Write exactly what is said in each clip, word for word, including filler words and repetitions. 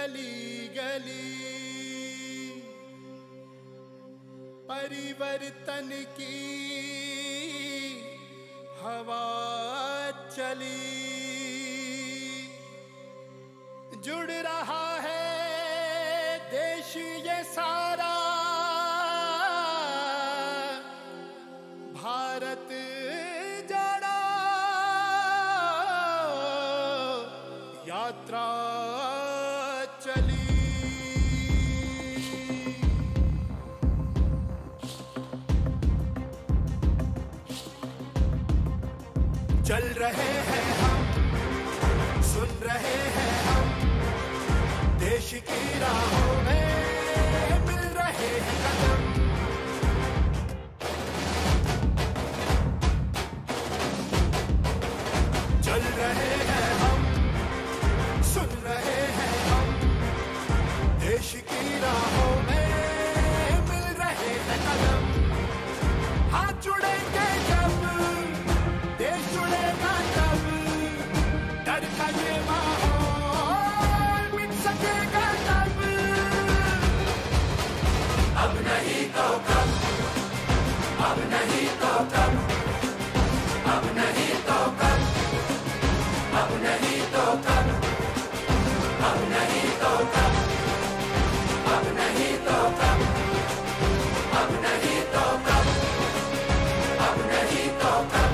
गली गली परिवर्तन की हवा चली, जुड़ रहा है देश ये सारा, भारत जड़ा यात्रा चली। चल रहे हैं हम, सुन रहे हैं हम, देश की राहों में मिल रहे हैं कदम। चल रहे हैं हम, सुन रहे हैं हम, देश की राहों में मिल रहे हैं कदम। हाथ जुड़ेंगे जब, देश जुड़ेगा तब, डर का ये माहौल मिट सकेगा तब। अब नहीं तो कब, अब नहीं तो कब, अब नहीं तो कब, अब नहीं तो कब, अब नहीं तो कब, अब नहीं तो कब, अब नहीं तो कब, अब नहीं तो कब।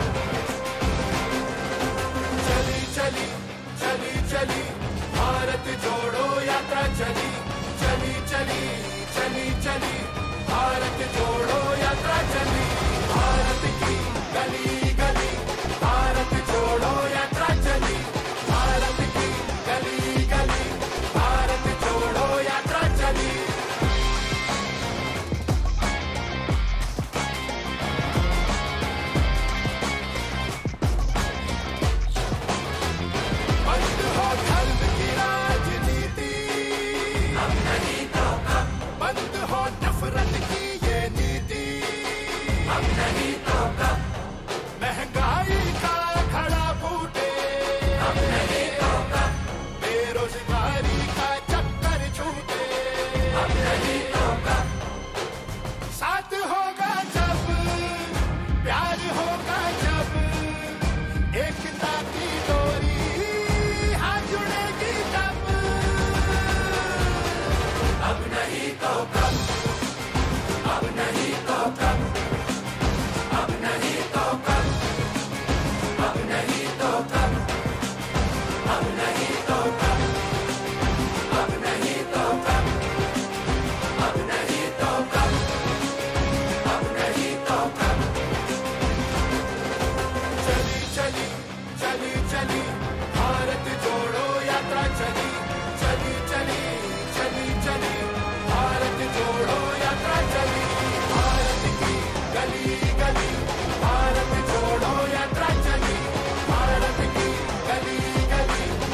चली चली चली चली भारत जोड़ो यात्रा चली, चली चली चली चली भारत जोड़ो यात्रा चली। भारत की गली गली भारत जोड़ो यात्रा चली, भारत की गली गली भारत जोड़ो यात्रा चली। बंद हो धर्म की राजनीति, अब नहीं तो कब, बंद हो नफरत की ये नीति, अब नहीं तो कब। महंगाई का खड़ा फूटे, अब नहीं तो कब। बेरोजगारी का चक्कर छूटे, अब नहीं तो कब। साथ होगा जब, प्यार होगा जब, एकता की डोरी हाथ जुड़ेगी तब। अब नहीं तो कब, अब नहीं तो कब, अब नहीं तो कब, अब नहीं तो कब, अब नहीं तो कब, अब नहीं तो कब, अब नहीं तो कब, अब नहीं तो कब। चली चली चली चली भारत जोड़ो यात्रा चली, चली चली चली चली भारत जोड़ो यात्रा चली। भारत की गली गली भारत जोड़ो यात्रा चली, भारत की गली गली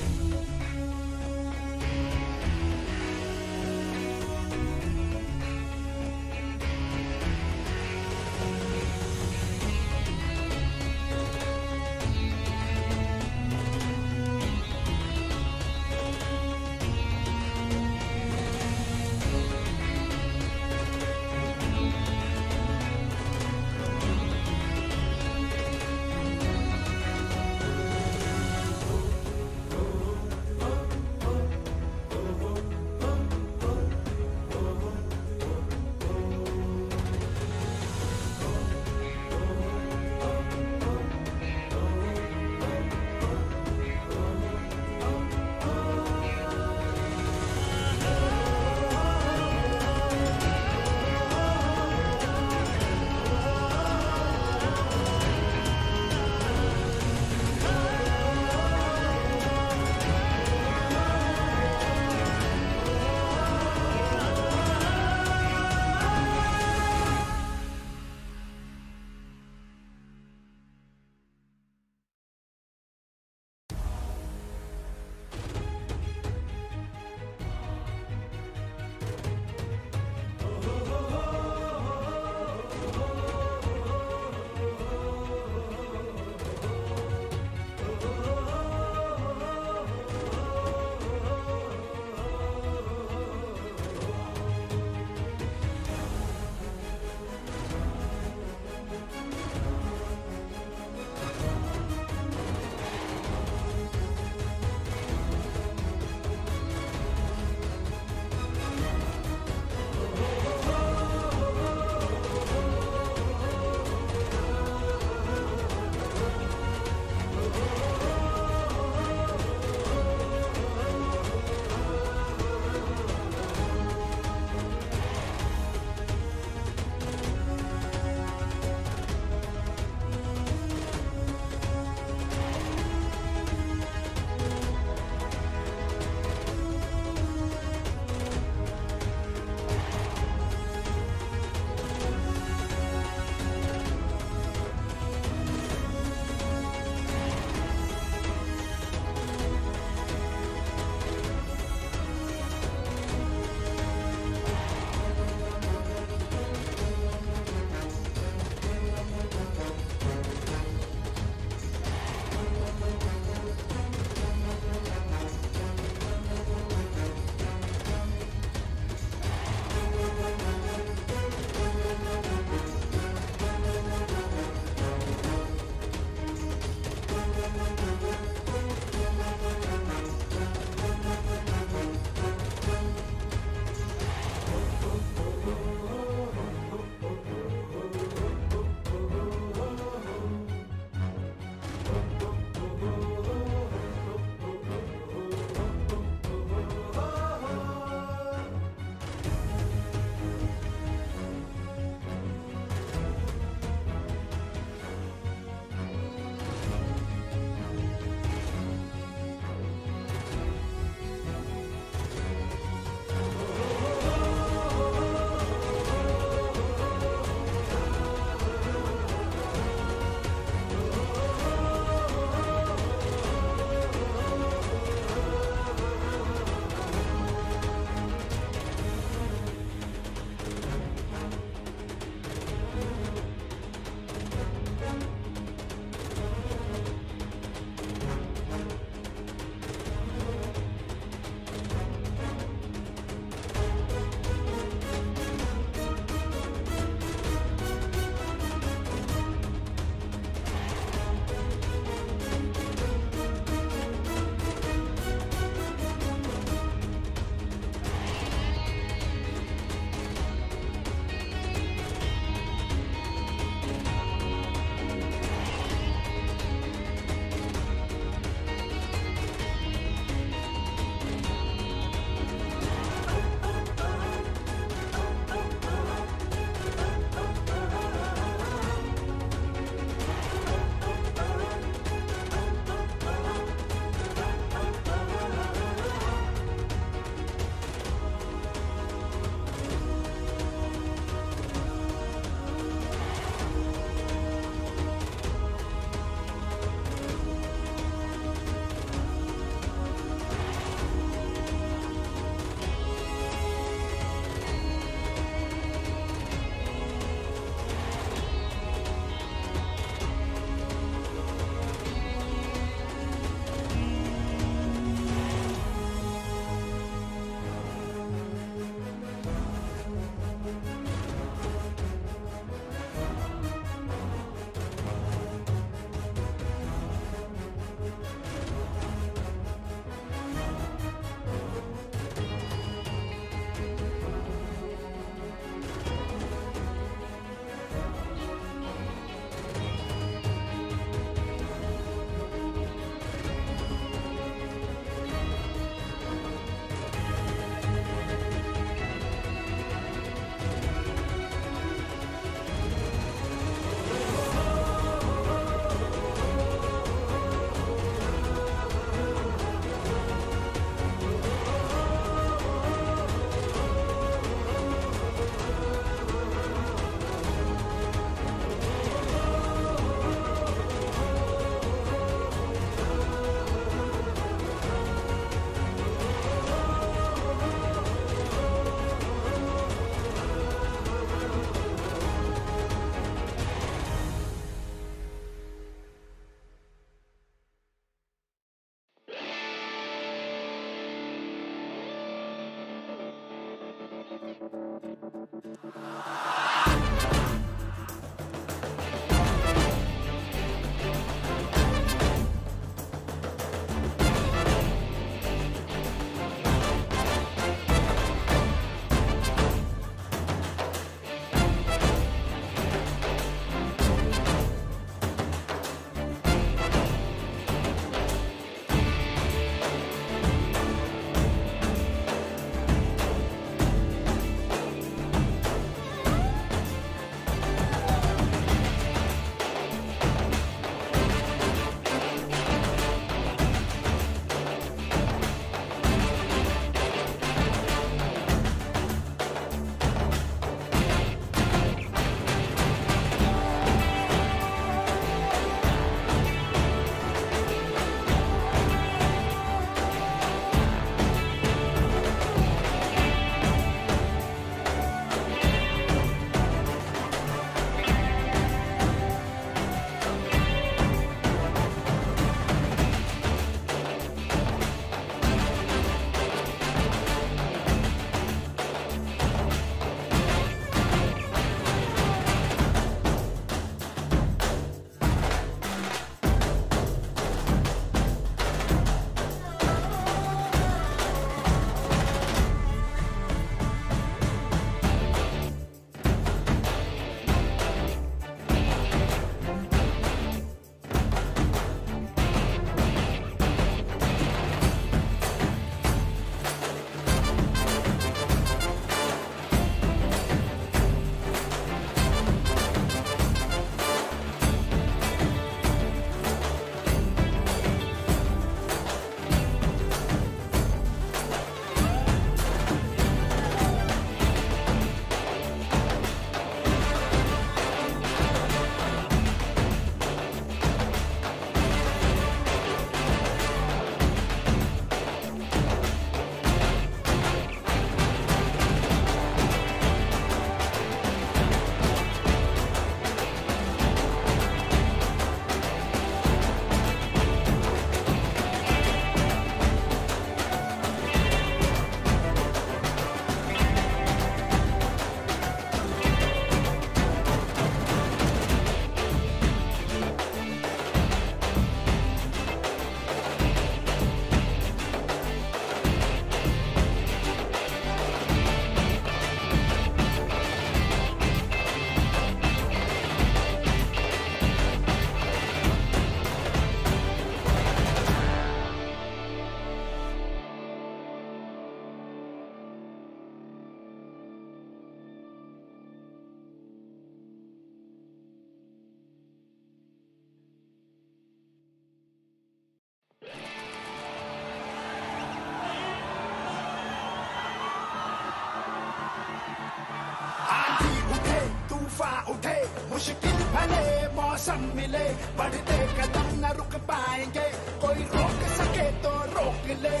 मुश्किल भले मौसम मिले, बढ़ते कदम न रुक पाएंगे, कोई रोक सके तो रोक ले।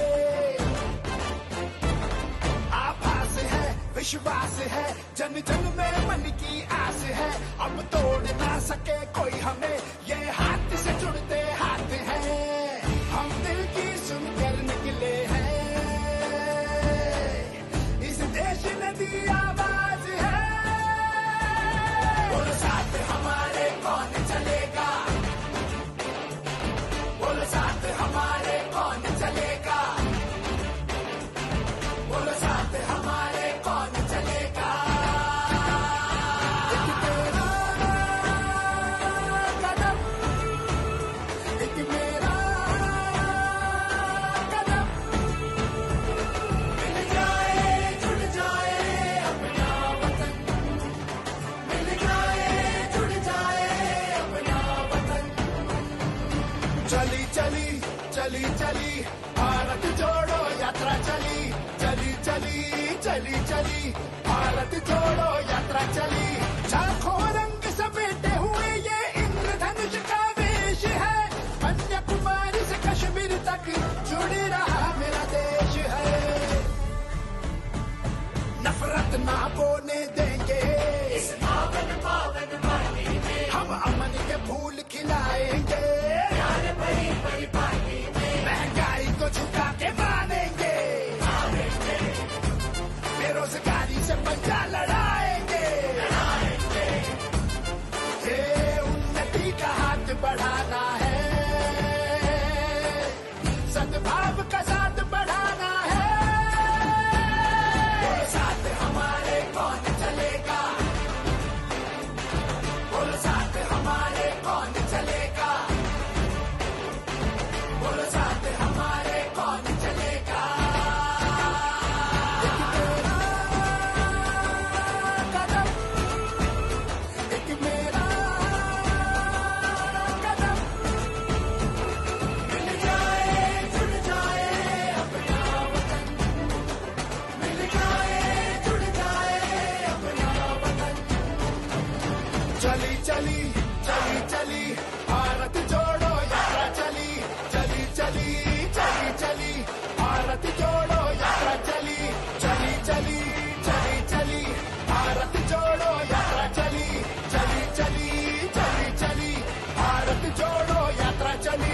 आभास है, विश्वास है, जन जन में मन की आस है, अब तोड़ ना सके कोई हमें, ये हाथ से जुड़ते हाथ हैं, हम दिल की सुनकर निकले हैं, इस देश ने दी आवाज है। बोलो साथ हमारे कौन चलेगा, बोलो साथ हमारे कौन चलेगा, बोलो साथ हमारे कौन चलेगा। एक तेरा कदम, एक मेरा कदम, मिल जाए जुड़ जाए अपना वतन, मिल जाए जुड़ जाए अपना वतन। चली चली चली चली भारत जोड़ो यात्रा चली, चली चली चली चली भारत जोड़ो यात्रा चली। लाखों रंग समेटे हुए ये इंद्रधनुष का वेश है, कन्याकुमारी से कश्मीर तक जुड़ रहा मेरा देश है। नफरत ना बोने देंगे इस पावन पावन पानी में, हम अमन के फूल खिलाएंगे, प्यार भरी भरी पानी में, महंगाई को झुका के मानेंगे, बेरोजगारी से पंजा लड़ाएंगे, ये उन्नति का हाथ बढ़ाना है, सद्भाव का साथ बढ़ाना है। बोलो साथ हमारे कौन चलेगा, बोलो साथ हमारे कौन चलेगा, बोलो साथ हमारे कौन चलेगा। एक तेरा कदम, एक मेरा कदम, मिल जाए जुड़ जाए अपना वतन, मिल जाए जुड़ जाए अपना वतन। चली चली चली चली भारत जोड़ो यात्रा चली, चली चली चली चली भारत जोड़ो यात्रा चली, चली चली चली चली भारत जोड़ो यात्रा चली, चली चली चली चली भारत जोड़ो यात्रा चली।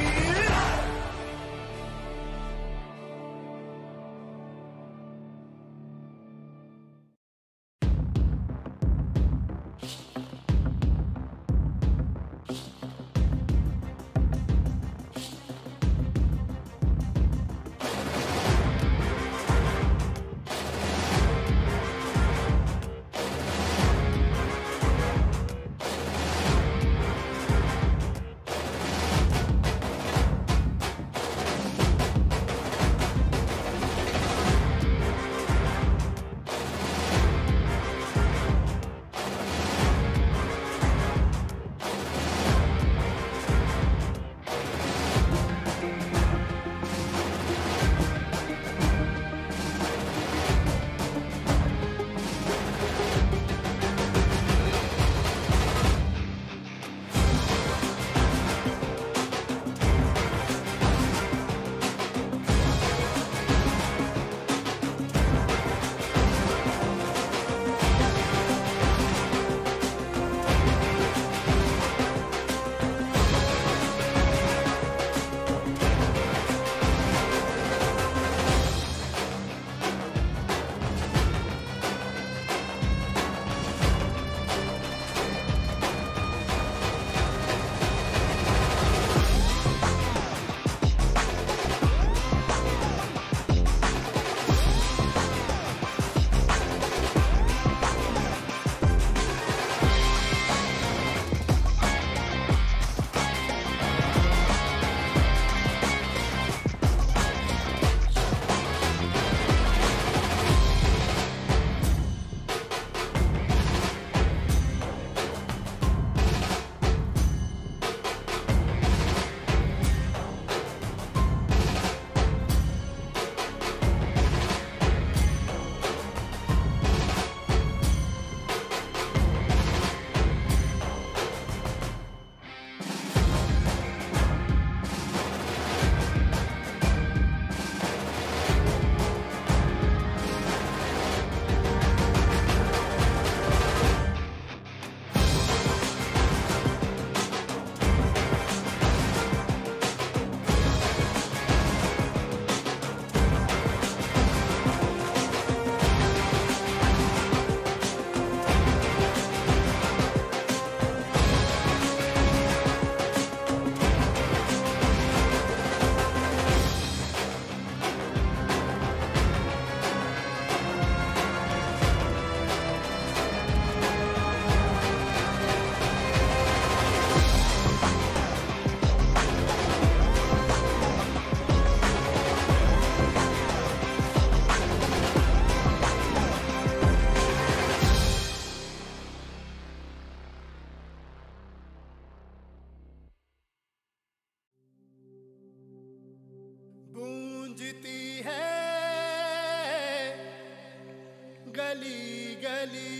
गली गली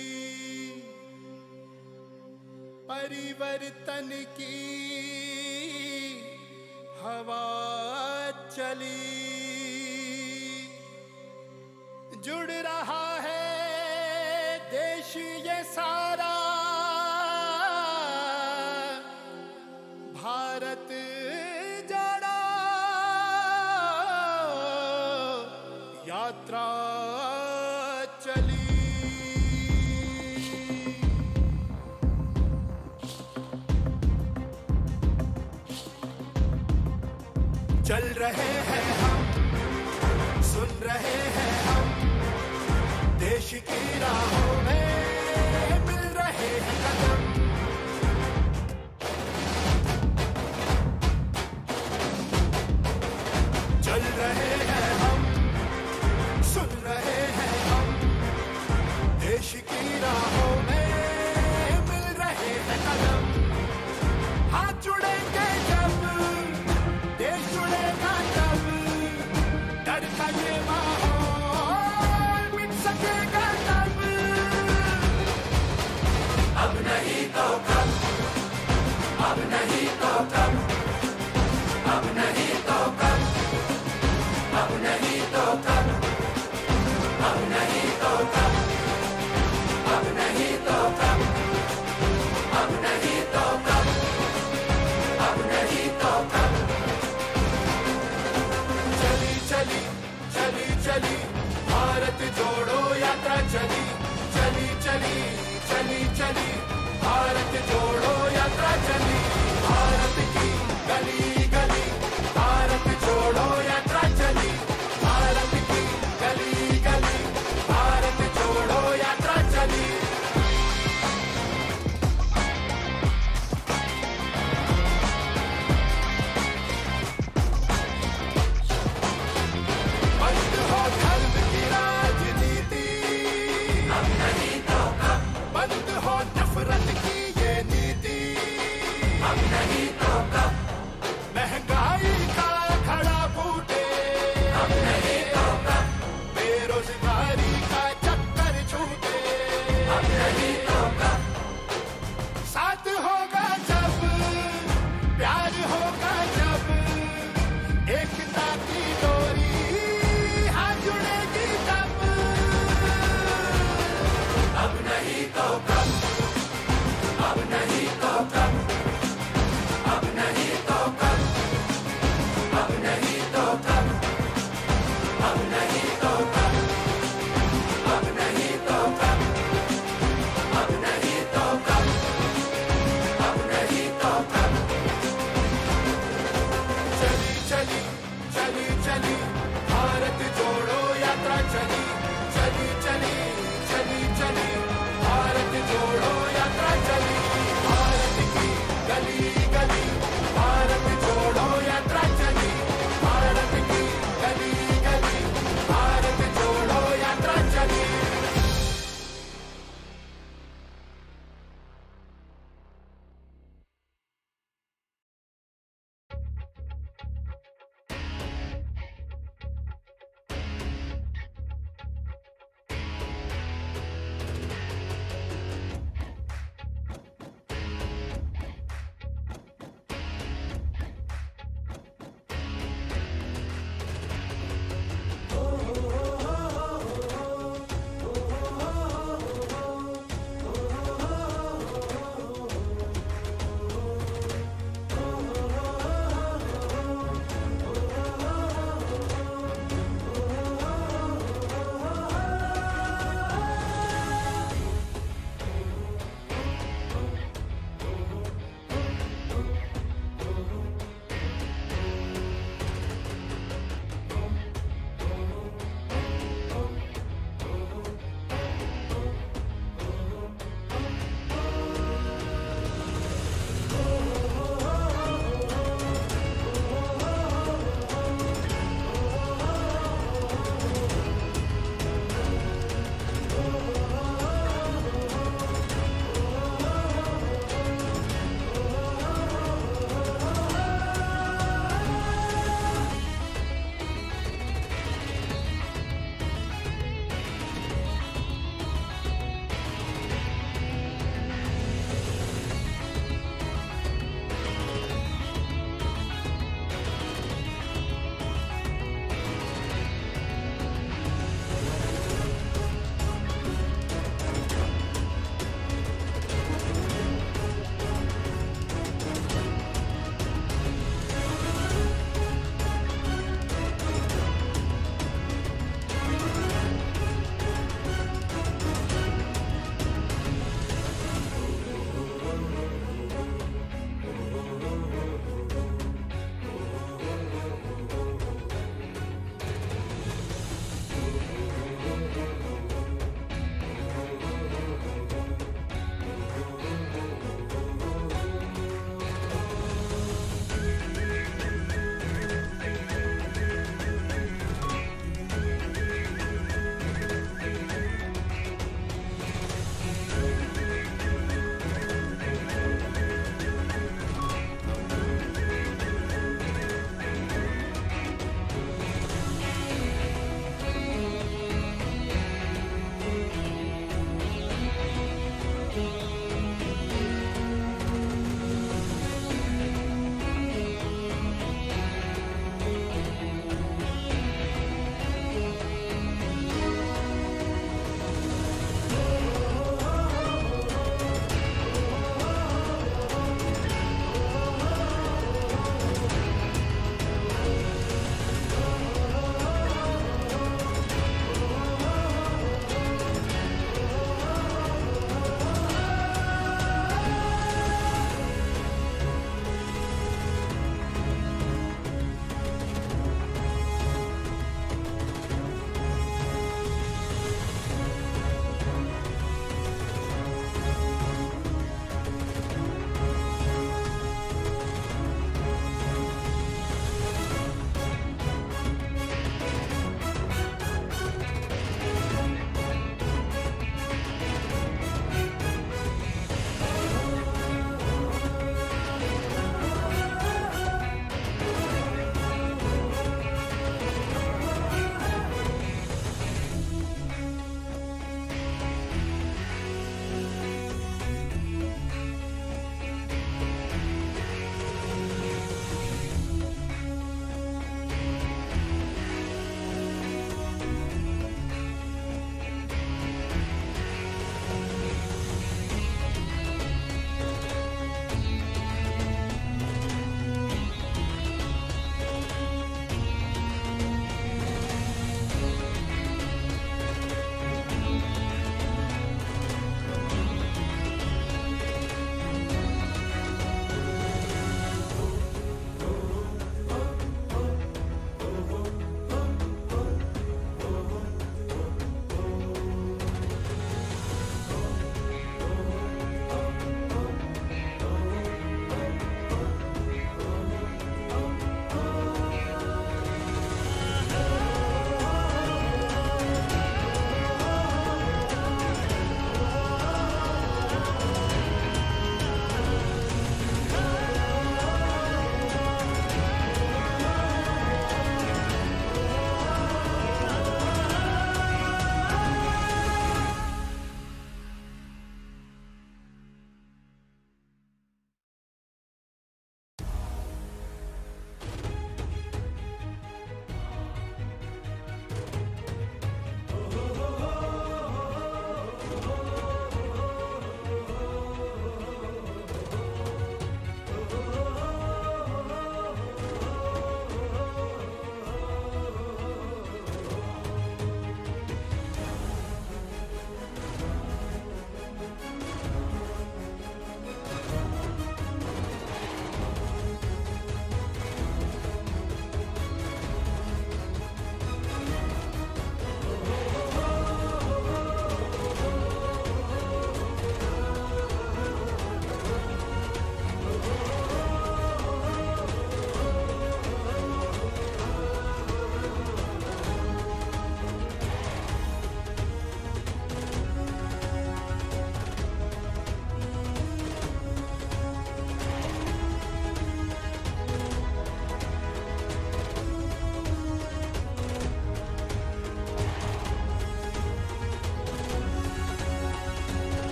परिवर्तन की हवा चली, जुड़ रहा है देश ये सारा, भारत जोड़ो यात्रा चली। चल रहे हैं हम, सुन रहे हैं हम, देश की राहों में मिल रहे हैं कदम। चल रहे हैं हम, सुन रहे हैं हम, देश की राहों में मिल रहे हैं कदम। हाथ जुड़ेंगे जब, देश जुड़ेगा तब, डर का ये माहौल मिट सकेगा तब। अब नहीं तो कब, अब नहीं तो कब, अब नहीं तो कब, अब नहीं तो कब, अब नहीं तो कब, अब नहीं तो कब, अब नहीं तो कब, अब नहीं तो कब। चली चली चली चली भारत जोड़ो यात्रा चली, चली चली चली चली भारत जोड़ो यात्रा चली। भारत की गली गली भारत जोड़ो यात्रा चली, भारत की गली गली भारत जोड़ो यात्रा चली। बंद हो धर्म की राजनीति, अब नहीं तो कब, बंद हो नफरत की ये नीति, अब नहीं तो कब, महंगाई का खड़ा फूटे, अब नहीं तो कब, बेरोजगारी का चक्कर छूटे, अब नहीं तो कब। साथ होगा जब, प्यार होगा जब, एकता की डोरी हाथ जुड़ेगी तब। अब नहीं तो कब, अब नहीं तो कब, अब नहीं तो कब, अब नहीं तो कब, अब नहीं तो कब, अब नहीं तो कब, अब नहीं तो कब, अब नहीं तो कब। चली चली चली चली भारत जोड़ो यात्रा चली, चली चली चली चली भारत जोड़ो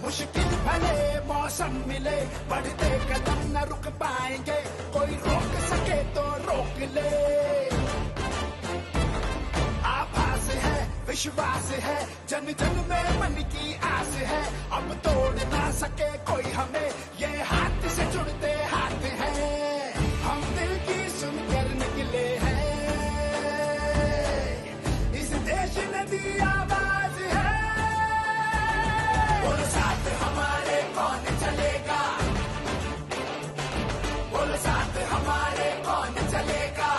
मुश्किल भले मौसम मिले, बढ़ते कदम न रुक पाएंगे, कोई रोक सके तो रोक ले। आभास है, विश्वास है, जन जन में मन की आस है, अब तोड़ ना सके कोई हमें, ये हाथ से जुड़ते हाथ हैं, हम दिल की सुनकर निकले हैं, इस देश ने दी आवाज है। बोलो साथ हमारे कौन चलेगा, बोलो साथ हमारे कौन चलेगा,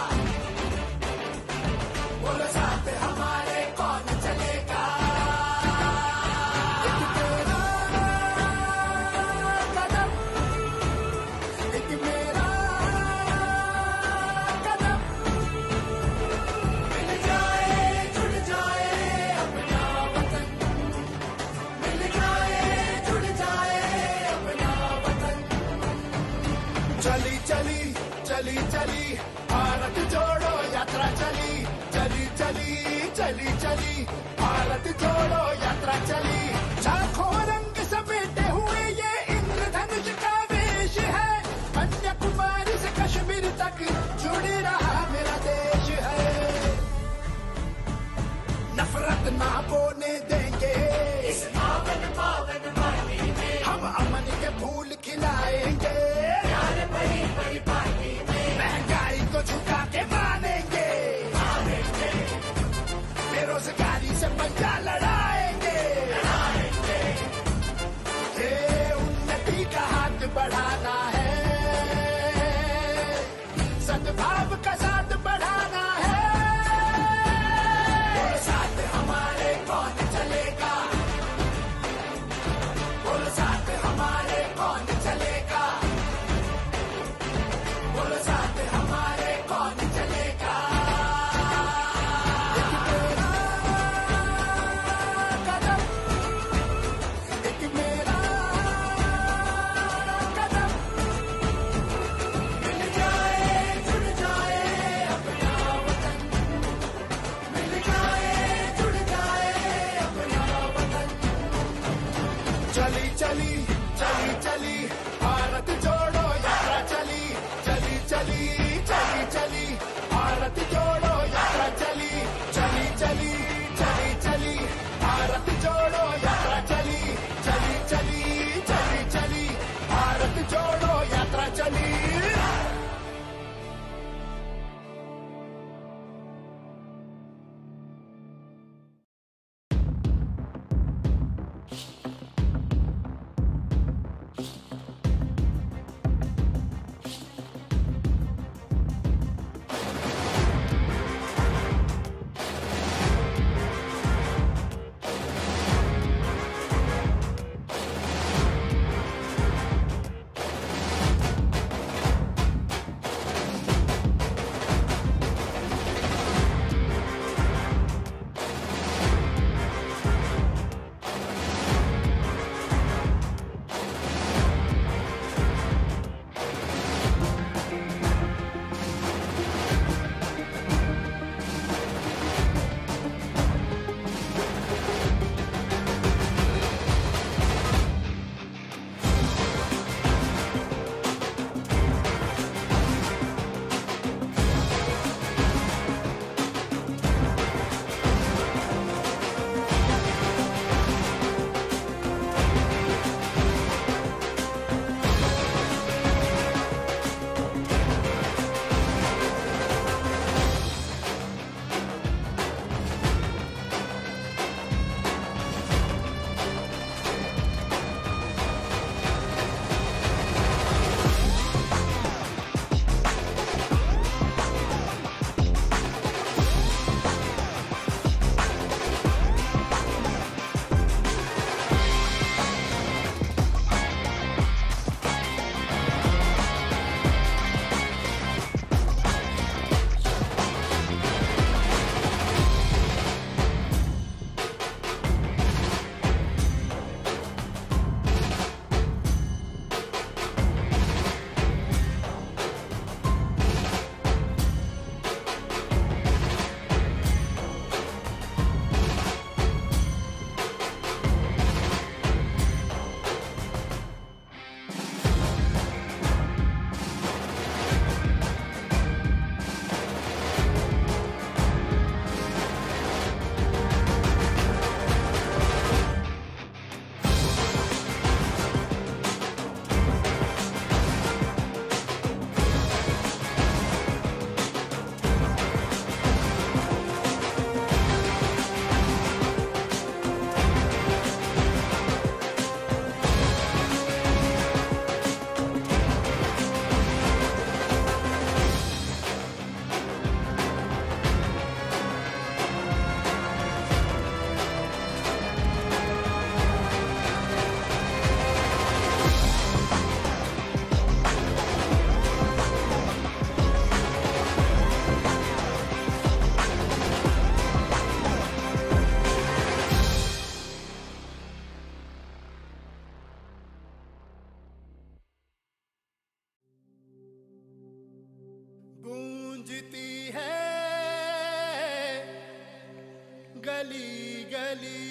बोलो साथ हमारे कौन चलेगा। एक तेरा कदम, एक मेरा कदम, मिल जाए जुड़ जाए अपना वतन, मिल जाए जुड़ जाए अपना वतन। चली चली चली चली भारत जोड़ो यात्रा चली, चली चली चली चली भारत जोड़ो यात्रा चली। लाखों रंग समेटे हुए ये इंद्रधनुष का वेश है, कन्याकुमारी से कश्मीर तक जुड़ रहा मेरा देश है। नफरत ना बोने देंगे इस पावन पावन पानी में, हम अमन के फूल खिलाएंगे, प्यार भरी भरी पानी में, महंगाई को झुका के मानेंगे, मानेंगे, बेरोजगारी से पंजा लड़ाएंगे, लड़ाएंगे, ये उन्नति का हाथ बढ़ाना है, सद्भाव का साथ बढ़ाना है। बोलो साथ हमारे कौन चलेगा, बोलो साथ हमारे कौन चलेगा, बोलो साथ हमारे कौन चलेगा। एक तेरा कदम, एक मेरा कदम, मिल जाए जुड़ जाए अपना वतन, मिल जाए जुड़ जाए अपना वतन। चली चली चली चली भारत जोड़ो यात्रा चली, चली चली चली चली भारत जोड़ो यात्रा चली, चली चली चली चली भारत जोड़ो यात्रा चली, चली चली चली चली भारत जोड़ो यात्रा चली। गली गली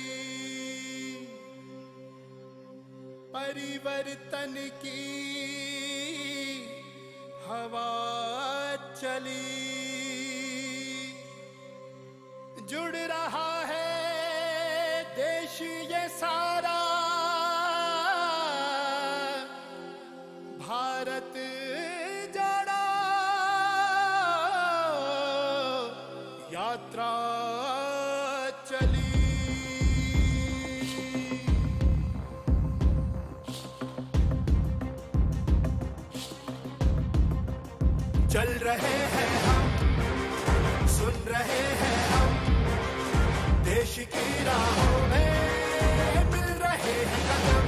परिवर्तन की हवा चली, जुड़ रहा है देश ये सारा, भारत जोड़ो यात्रा चली। चल रहे हैं हम, सुन रहे हैं हम, देश की राहों में मिल रहे हैं कदम।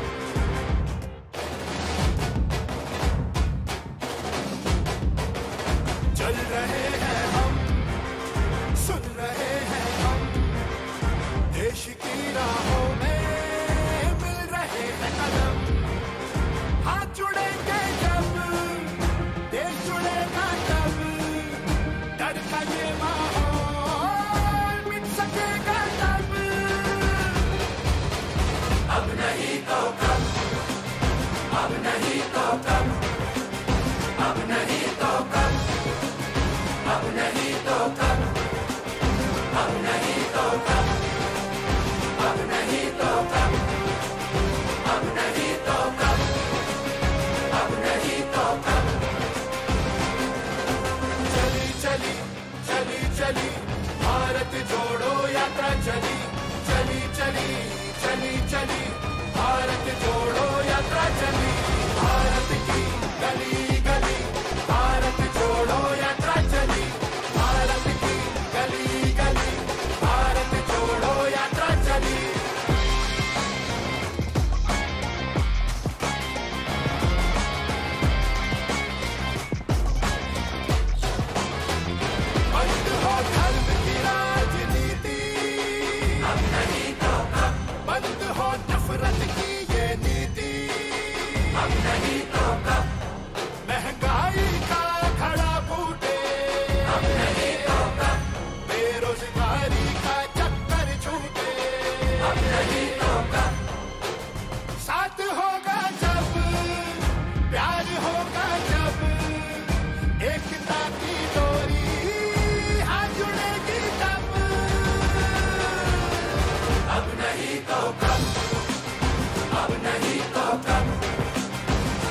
चल रहे हैं हम, सुन रहे हैं हम, देश की राहों में मिल रहे हैं कदम। हाथ जुड़ेंगे जब, देश जुड़ेगा तब, डर का ये माहौल मिट सकेगा तब। अब नहीं तो कब, अब नहीं तो कब, अब नहीं तो कब, अब नहीं तो कब, अब नहीं तो कब, अब नहीं तो कब, अब नहीं तो कब, अब नहीं तो कब। चली चली चली चली भारत जोड़ो यात्रा चली, चली चली चली चली भारत जोड़ो यात्रा चली। भारत की गली गली भारत जोड़ो यात्रा चली, भारत की गली गली भारत जोड़ो यात्रा चली। बंद हो धर्म की राजनीति, अब नहीं तो कब, बंद हो नफरत की ये नीति, अब नहीं तो कब, महंगाई का खड़ा फूटे, अब नहीं तो कब, बेरोजगारी का चक्कर छूटे, अब नहीं तो कब। साथ होगा जब, प्यार होगा जब, एकता की डोरी हाथ जुड़ेगी तब। अब नहीं तो कब, अब नहीं तो कब,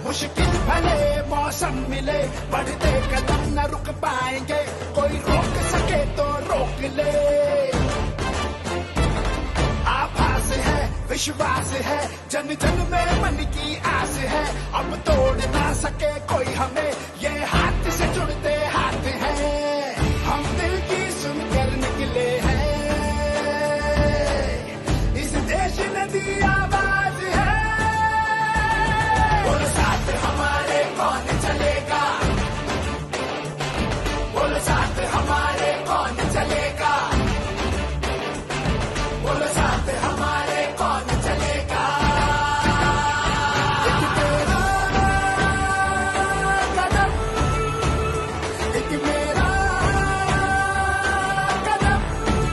मुश्किल भले मौसम मिले, बढ़ते कदम न रुक पाएंगे, कोई रोक सके तो रोक ले। आभास है, विश्वास है, जन जन में मन की आस है, अब तोड़ ना सके कोई हमें, ये हाथ से जुड़ते हाथ हैं, हम दिल की सुनकर निकले हैं, इस देश ने दी आवाज है, बोलो साथ हमारे कौन चलेगा, बोलो साथ हमारे कौन चलेगा, बोलो साथ हमारे कौन चलेगा। एक तेरा कदम, एक मेरा कदम,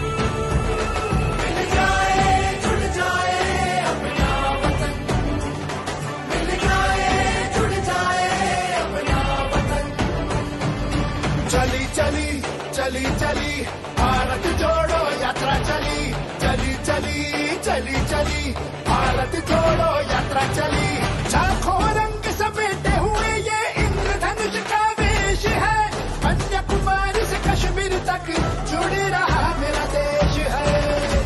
मिल जाए जुड़ जाए अपना वतन, मिल जाए जुड़ जाए अपना वतन। चली चली चली चली भारत जोड़ो यात्रा चली, चली चली चली चली भारत जोड़ो यात्रा चली, लाखों रंग समेटे हुए ये इंद्रधनुष का वेश है, कन्याकुमारी से कश्मीर तक जुड़ रहा मेरा देश है,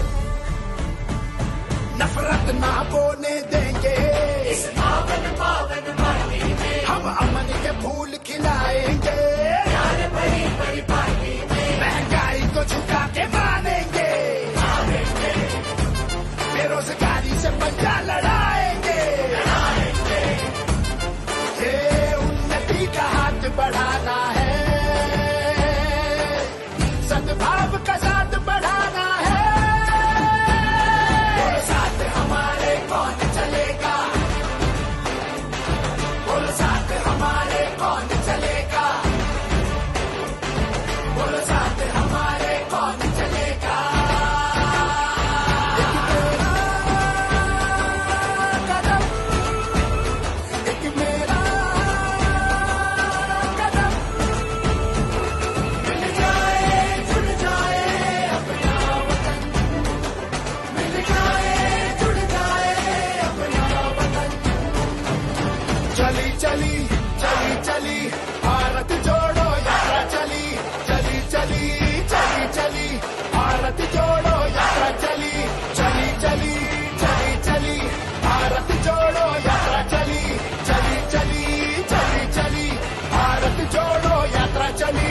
नफरत ना बोने देंगे इस पावन पावन माटी में, हम अमन के फूल खिलाएंगे, प्यार भरी भरी पार्टी में, महंगाई को झुका के मानेंगे, बेरोजगारी से पंजा लड़ाएंगे, लड़ाएंगे, ये उन्नति का हाथ बढ़ाना है, सद्भाव का साथ बढ़ाना है, बोलो साथ हमारे कौन चलेगा, बोलो साथ हमारे कौन चलेगा, बोलो साथ हमारे कौन चलेगा। एक तेरा कदम, एक मेरा कदम, मिल जाए जुड़ जाए अपना वतन, मिल जाए जुड़ जाए अपना वतन। चली चली चली चली भारत जोड़ो यात्रा चली, चली चली चली चली भारत जोड़ो यात्रा चली, चली चली चली चली भारत जोड़ो यात्रा चली, चली चली चली चली भारत जोड़ो यात्रा चली।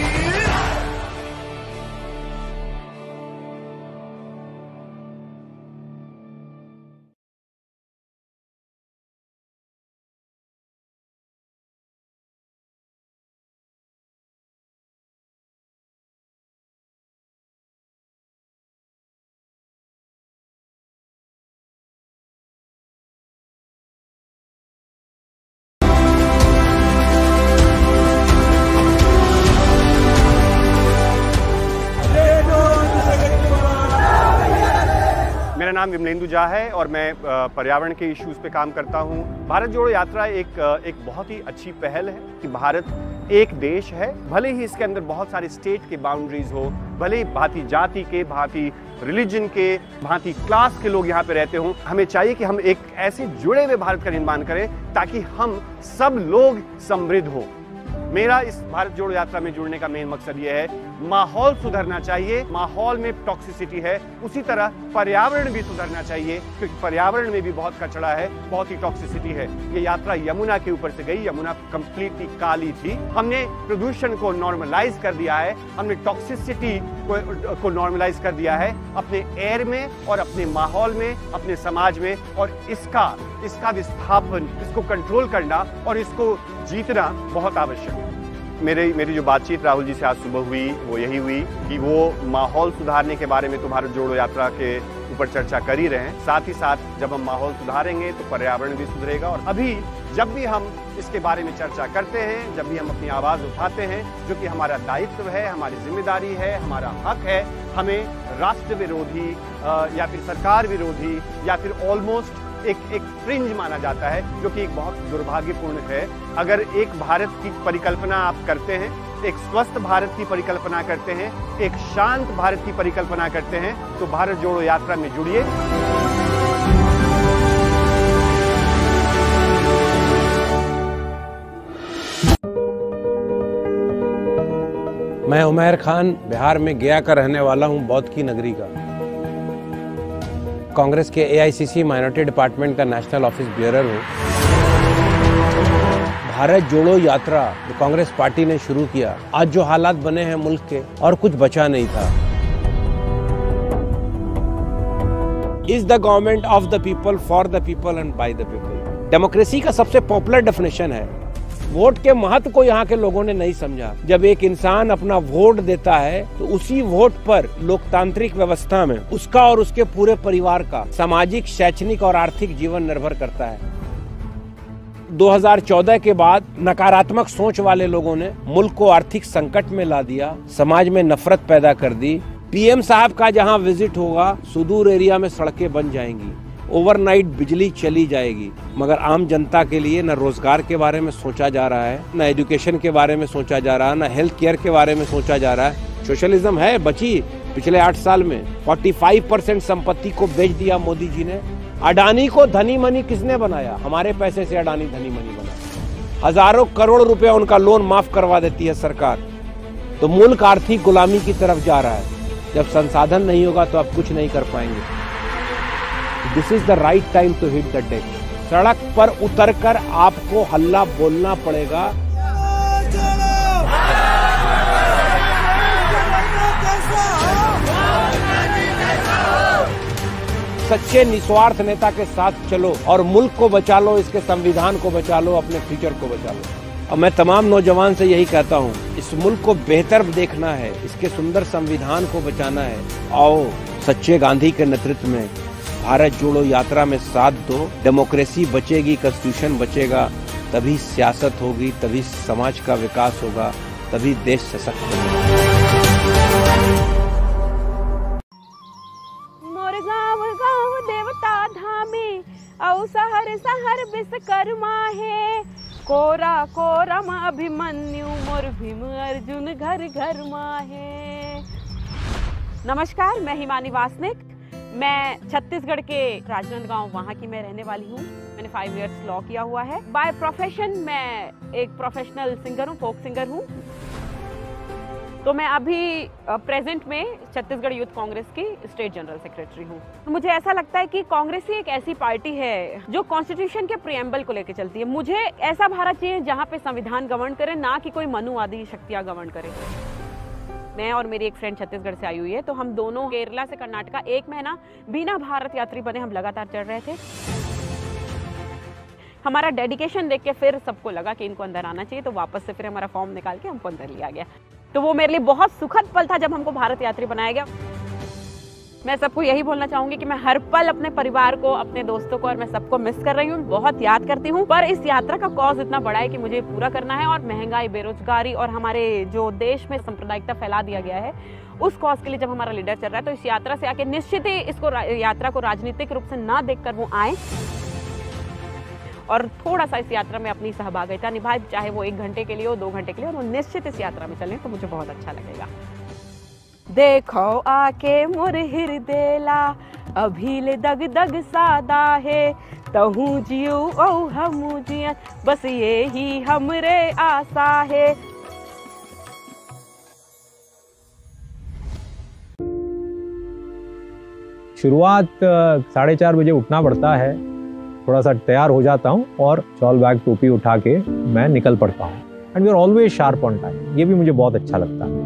मेरा नाम विमलेंदु झा है और मैं पर्यावरण के इश्यूज पे काम करता हूँ। भारत जोड़ो यात्रा एक एक बहुत ही अच्छी पहल है कि भारत एक देश है, भले ही इसके अंदर बहुत सारे स्टेट के बाउंड्रीज हो, भले ही भांति जाति के, भांति रिलीजन के, भांति क्लास के लोग यहाँ पे रहते हों, हमें चाहिए कि हम एक ऐसे जुड़े हुए भारत का निर्माण करें ताकि हम सब लोग समृद्ध हो। मेरा इस भारत जोड़ो यात्रा में जुड़ने का मेन मकसद ये है, माहौल सुधरना चाहिए, माहौल में टॉक्सिसिटी है, उसी तरह पर्यावरण भी सुधरना चाहिए क्योंकि पर्यावरण में भी बहुत कचरा है, बहुत ही टॉक्सिसिटी है। ये यात्रा यमुना के ऊपर से गई, यमुना कंप्लीटली काली थी, हमने प्रदूषण को नॉर्मलाइज कर दिया है, हमने टॉक्सिसिटी को, को नॉर्मलाइज कर दिया है अपने एयर में और अपने माहौल में, अपने समाज में, और इसका इसका विस्थापन, इसको कंट्रोल करना और इसको जीतना बहुत आवश्यक है। मेरे मेरी जो बातचीत राहुल जी से आज सुबह हुई वो यही हुई कि वो माहौल सुधारने के बारे में तो भारत जोड़ो यात्रा के ऊपर चर्चा कर ही रहे हैं, साथ ही साथ जब हम माहौल सुधारेंगे तो पर्यावरण भी सुधरेगा। और अभी जब भी हम इसके बारे में चर्चा करते हैं, जब भी हम अपनी आवाज उठाते हैं, जो कि हमारा दायित्व है, हमारी जिम्मेदारी है, हमारा हक है, हमें राष्ट्र विरोधी या फिर सरकार विरोधी या फिर ऑलमोस्ट एक एक फ्रिंज माना जाता है, जो कि एक बहुत दुर्भाग्यपूर्ण है। अगर एक भारत की परिकल्पना आप करते हैं, एक स्वस्थ भारत की परिकल्पना करते हैं, एक शांत भारत की परिकल्पना करते हैं, तो भारत जोड़ो यात्रा में जुड़िए। मैं उमैर खान बिहार में गया का रहने वाला हूं, बौद्ध की नगरी का। कांग्रेस के A I C C minority department का नेशनल ऑफिस ब्यूरर हूं। भारत जोड़ो यात्रा जो कांग्रेस पार्टी ने शुरू किया, आज जो हालात बने हैं मुल्क के, और कुछ बचा नहीं था। Is the government of the people, for the people and by the people. Democracy का सबसे पॉपुलर डेफिनेशन है। वोट के महत्व को यहाँ के लोगों ने नहीं समझा। जब एक इंसान अपना वोट देता है तो उसी वोट पर लोकतांत्रिक व्यवस्था में उसका और उसके पूरे परिवार का सामाजिक, शैक्षणिक और आर्थिक जीवन निर्भर करता है। दो हज़ार चौदह के बाद नकारात्मक सोच वाले लोगों ने मुल्क को आर्थिक संकट में ला दिया, समाज में नफरत पैदा कर दी। पी एम साहब का जहां विजिट होगा, सुदूर एरिया में सड़कें बन जाएंगी, ओवरनाइट बिजली चली जाएगी, मगर आम जनता के लिए न रोजगार के बारे में सोचा जा रहा है, न एजुकेशन के बारे में सोचा जा रहा है, न हेल्थ केयर के बारे में सोचा जा रहा है। सोशलिज्म है बची पिछले आठ साल में। पैंतालीस परसेंट संपत्ति को बेच दिया मोदी जी ने। अडानी को धनी मनी किसने बनाया? हमारे पैसे से अडानी धनी मनी बना। हजारों करोड़ रुपया उनका लोन माफ करवा देती है सरकार। तो मुल्क आर्थिक गुलामी की तरफ जा रहा है। जब संसाधन नहीं होगा तो आप कुछ नहीं कर पाएंगे। This is the right time to hit the deck. सड़क पर उतरकर आपको हल्ला बोलना पड़ेगा। सच्चे निस्वार्थ नेता के साथ चलो और मुल्क को बचा लो, इसके संविधान को बचा लो, अपने फ्यूचर को बचा लो। और मैं तमाम नौजवान से यही कहता हूँ, इस मुल्क को बेहतर देखना है, इसके सुंदर संविधान को बचाना है। आओ सच्चे गांधी के नेतृत्व में भारत जोड़ो यात्रा में साथ दो। डेमोक्रेसी बचेगी, कॉन्स्टिट्यूशन बचेगा, तभी सियासत होगी, तभी समाज का विकास होगा, तभी देश सशक्त होगा। मोर गाँव गाँव देवता धामे, औ सहर सहर विश्वकर्मा है। कोरा कोरम अभिमन्यु, मोर भीम अर्जुन घर घर माहे। नमस्कार, मैं हिमानी वासनिक। मैं छत्तीसगढ़ के राजनांदगांव वहाँ की मैं रहने वाली हूँ। मैंने फाइव इयर्स लॉ किया हुआ है। बाय प्रोफेशन मैं एक प्रोफेशनल सिंगर हूँ, फोक सिंगर हूँ। तो मैं अभी प्रेजेंट में छत्तीसगढ़ यूथ कांग्रेस की स्टेट जनरल सेक्रेटरी हूँ। तो मुझे ऐसा लगता है कि कांग्रेस ही एक ऐसी पार्टी है जो कॉन्स्टिट्यूशन के प्रिएम्बल को लेकर चलती है। मुझे ऐसा भारत चाहिए जहाँ पे संविधान गवर्न करे, ना कि कोई मनुवादी शक्तियाँ गवर्न करे। मैं और मेरी एक फ्रेंड छत्तीसगढ़ से आई हुई है, तो हम दोनों केरला से कर्नाटका एक महीना बिना भारत यात्री बने हम लगातार चल रहे थे। हमारा डेडिकेशन देख के फिर सबको लगा कि इनको अंदर आना चाहिए, तो वापस से फिर हमारा फॉर्म निकाल के हमको अंदर लिया गया। तो वो मेरे लिए बहुत सुखद पल था जब हमको भारत यात्री बनाया गया। मैं सबको यही बोलना चाहूंगी कि मैं हर पल अपने परिवार को, अपने दोस्तों को और मैं सबको मिस कर रही हूँ, बहुत याद करती हूँ। पर इस यात्रा का कॉज इतना बड़ा है कि मुझे पूरा करना है, और महंगाई, बेरोजगारी और हमारे जो देश में सांप्रदायिकता फैला दिया गया है, उस कॉज के लिए जब हमारा लीडर चल रहा है, तो इस यात्रा से आके निश्चित ही इसको यात्रा को राजनीतिक रूप से ना देखकर वो आए और थोड़ा सा इस यात्रा में अपनी सहभागिता निभाए, चाहे वो एक घंटे के लिए हो, दो घंटे के लिए, और वो निश्चित इस यात्रा में चलें, तो मुझे बहुत अच्छा लगेगा। देखो आके मोर हृदयला, अभीले दग दग सादा है, तहू जियो ओ हमू जिया, बस ये ही हमरे आशा है। शुरुआत साढ़े चार बजे उठना पड़ता है, थोड़ा सा तैयार हो जाता हूँ और शॉल बैग टोपी उठा के मैं निकल पड़ता हूँ। And we are always sharp on time, ये भी मुझे बहुत अच्छा लगता है।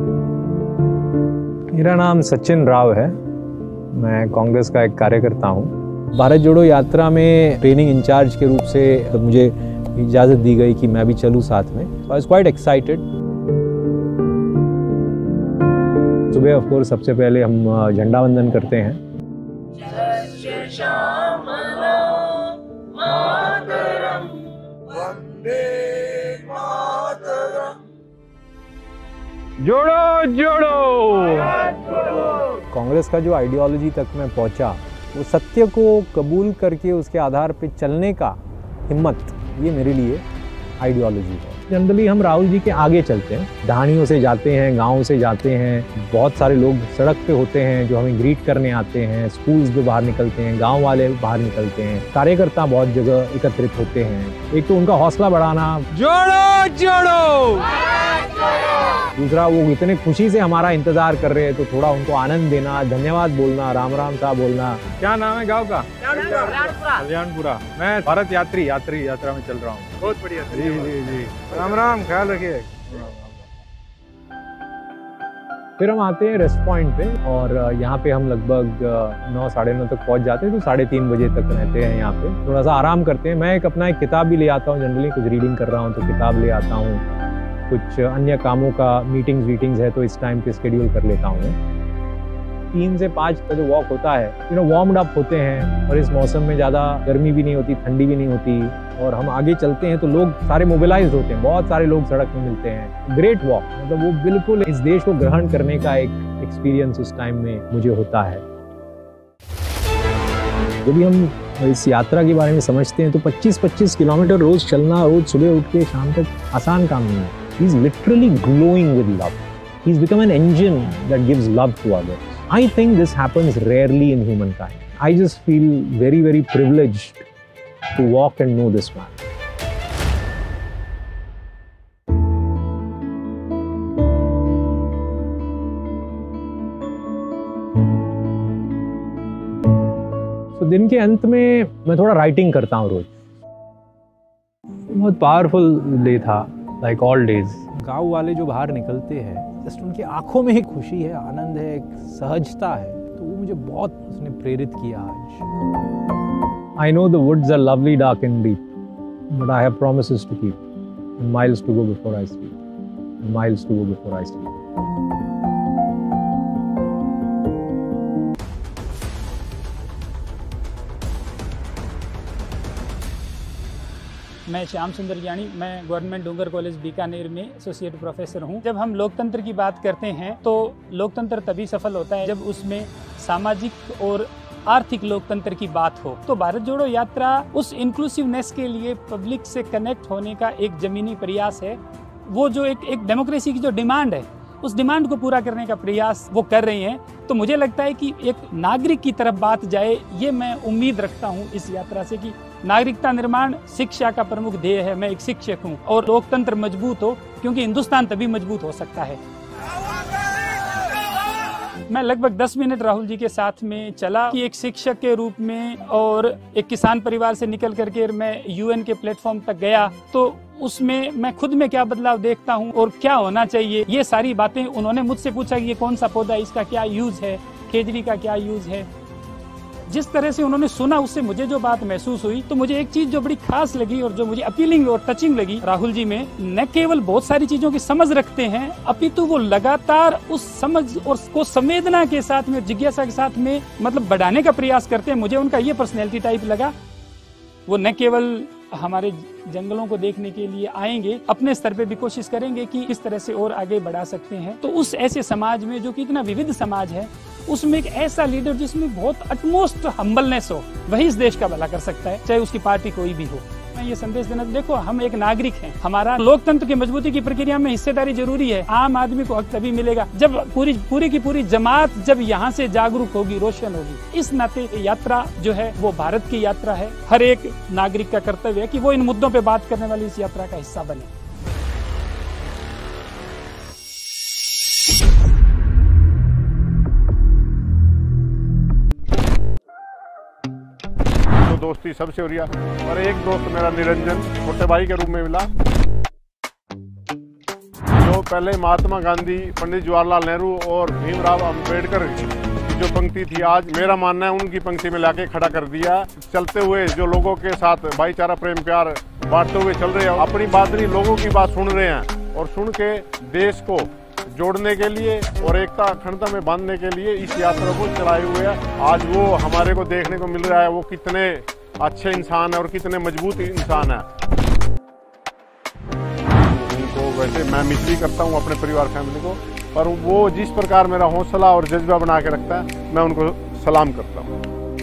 मेरा नाम सचिन राव है, मैं कांग्रेस का एक कार्यकर्ता हूँ। भारत जोड़ो यात्रा में ट्रेनिंग इंचार्ज के रूप से तो मुझे इजाज़त दी गई कि मैं भी चलूँ साथ में। I was quite excited. सुबह ऑफ कोर्स सबसे पहले हम झंडा वंदन करते हैं। जोड़ो जोड़ो। कांग्रेस का जो आइडियोलॉजी तक मैं पहुंचा, वो सत्य को कबूल करके उसके आधार पे चलने का हिम्मत, ये मेरे लिए आइडियोलॉजी है। जनरली हम राहुल जी के आगे चलते हैं, ढाणियों से जाते हैं, गाँव से जाते हैं, बहुत सारे लोग सड़क पे होते हैं जो हमें ग्रीट करने आते हैं, स्कूल्स पे बाहर निकलते हैं, गांव वाले बाहर निकलते हैं, कार्यकर्ता बहुत जगह एकत्रित होते हैं। एक तो उनका हौसला बढ़ाना, जोड़ो जोड़ो। दूसरा वो इतने खुशी से हमारा इंतजार कर रहे हैं तो थोड़ा उनको आनंद देना, धन्यवाद बोलना, राम राम साहब बोलना। क्या नाम है गांव का? कल्याणपुरा। मैं भारत यात्री यात्री यात्रा में चल रहा हूँ। बहुत बढ़िया। जी जी जी, राम राम, ख्याल रखिए। फिर हम आते हैं रेस्ट पॉइंट पे और यहाँ पे हम लगभग नौ साढ़े नौ तक पहुँच जाते हैं, तो साढ़े तीन बजे तक रहते हैं यहाँ पे। थोड़ा सा आराम करते हैं। मैं एक अपना एक किताब भी ले आता हूँ, जनरली कुछ रीडिंग कर रहा हूँ तो किताब ले आता हूँ। कुछ अन्य कामों का मीटिंग्स वीटिंग्स है तो इस टाइम पे स्केड्यूल कर लेता हूँ। तीन से पाँच का जो वॉक होता है, यू नो वार्म्ड अप होते हैं और इस मौसम में ज़्यादा गर्मी भी नहीं होती, ठंडी भी नहीं होती और हम आगे चलते हैं तो लोग सारे मोबिलाइज्ड होते हैं, बहुत सारे लोग सड़क में मिलते हैं। ग्रेट वॉक, मतलब वो बिल्कुल इस देश को ग्रहण करने का एक एक्सपीरियंस उस टाइम में मुझे होता है। जब भी हम इस यात्रा के बारे में समझते हैं तो पच्चीस पच्चीस किलोमीटर रोज चलना, रोज सुबह उठ के शाम तक आसान काम नहीं है। He is literally glowing with love. He's become an engine that gives love to others. I think this happens rarely in humankind. I just feel very, very privileged to walk and know this man. So, दिन के अंत में मैं थोड़ा writing करता हूँ रोज। बहुत पावरफुल डे था, लाइक ऑल डेज। गाँव वाले जो बाहर निकलते हैं, जस्ट उनकी आंखों में एक खुशी है, आनंद है, एक सहजता है, तो वो मुझे बहुत उसने प्रेरित किया आज। I know the woods are lovely, dark and deep, but I have promises to keep, and miles to go before I sleep, and miles to go before I sleep. मैं श्याम सुंदर ज्ञानी, मैं गवर्नमेंट डूंगर कॉलेज बीकानेर में associate professor हूं। जब हम लोकतंत्र की बात करते हैं तो लोकतंत्र तभी सफल होता है जब उसमें सामाजिक और आर्थिक लोकतंत्र की बात हो। तो भारत जोड़ो यात्रा उस इंक्लूसिवनेस के लिए पब्लिक से कनेक्ट होने का एक जमीनी प्रयास है। वो जो एक एक डेमोक्रेसी की जो डिमांड है, उस डिमांड को पूरा करने का प्रयास वो कर रहे हैं। तो मुझे लगता है कि एक नागरिक की तरफ बात जाए, ये मैं उम्मीद रखता हूँ इस यात्रा से कि नागरिकता निर्माण शिक्षा का प्रमुख ध्येय है। मैं एक शिक्षक हूँ और लोकतंत्र मजबूत हो, क्योंकि हिंदुस्तान तभी मजबूत हो सकता है। मैं लगभग दस मिनट राहुल जी के साथ में चला कि एक शिक्षक के रूप में और एक किसान परिवार से निकल करके मैं यूएन के प्लेटफॉर्म तक गया, तो उसमें मैं खुद में क्या बदलाव देखता हूं और क्या होना चाहिए, ये सारी बातें उन्होंने मुझसे पूछा कि ये कौन सा पौधा है, इसका क्या यूज है, खेजड़ी का क्या यूज है। जिस तरह से उन्होंने सुना, उससे मुझे जो बात महसूस हुई, तो मुझे एक चीज जो बड़ी खास लगी और जो मुझे अपीलिंग और टचिंग लगी राहुल जी में, न केवल बहुत सारी चीजों की समझ रखते हैं, अपितु वो लगातार उस समझ और को संवेदना के साथ में, जिज्ञासा के साथ में मतलब बढ़ाने का प्रयास करते हैं। मुझे उनका ये पर्सनैलिटी टाइप लगा। वो न केवल हमारे जंगलों को देखने के लिए आएंगे, अपने स्तर पे भी कोशिश करेंगे कि किस तरह से और आगे बढ़ा सकते हैं। तो उस ऐसे समाज में, जो कि इतना विविध समाज है, उसमें एक ऐसा लीडर जिसमें बहुत अटमोस्ट हम्बलनेस हो, वही इस देश का भला कर सकता है, चाहे उसकी पार्टी कोई भी हो। मैं ये संदेश देना, देखो हम एक नागरिक हैं, हमारा लोकतंत्र की मजबूती की प्रक्रिया में हिस्सेदारी जरूरी है। आम आदमी को हक तभी मिलेगा जब पूरी पूरी की पूरी जमात जब यहाँ से जागरूक होगी, रोशन होगी। इस नाते यात्रा जो है वो भारत की यात्रा है। हर एक नागरिक का कर्तव्य है कि वो इन मुद्दों पे बात करने वाली इस यात्रा का हिस्सा बने। दोस्ती सबसे हो रही है। और एक दोस्त मेरा निरंजन छोटे भाई के रूप में मिला, जो पहले महात्मा गांधी, पंडित जवाहरलाल नेहरू और भीमराव अंबेडकर की जो पंक्ति थी, आज मेरा मानना है उनकी पंक्ति में लाके खड़ा कर दिया। चलते हुए जो लोगों के साथ भाईचारा, प्रेम, प्यार बांटते हुए चल रहे हैं, अपनी बात नहीं लोगों की बात सुन रहे हैं और सुन के देश को जोड़ने के लिए और एकता अखंडता में बांधने के लिए इस यात्रा को चलाए हुए हैं। आज वो हमारे को देखने को मिल रहा है, वो कितने अच्छे इंसान है और कितने मजबूत इंसान है। उनको वैसे मैं मिस भी करता हूँ अपने परिवार फैमिली को, पर वो जिस प्रकार मेरा हौसला और जज्बा बना के रखता है, मैं उनको सलाम करता हूँ।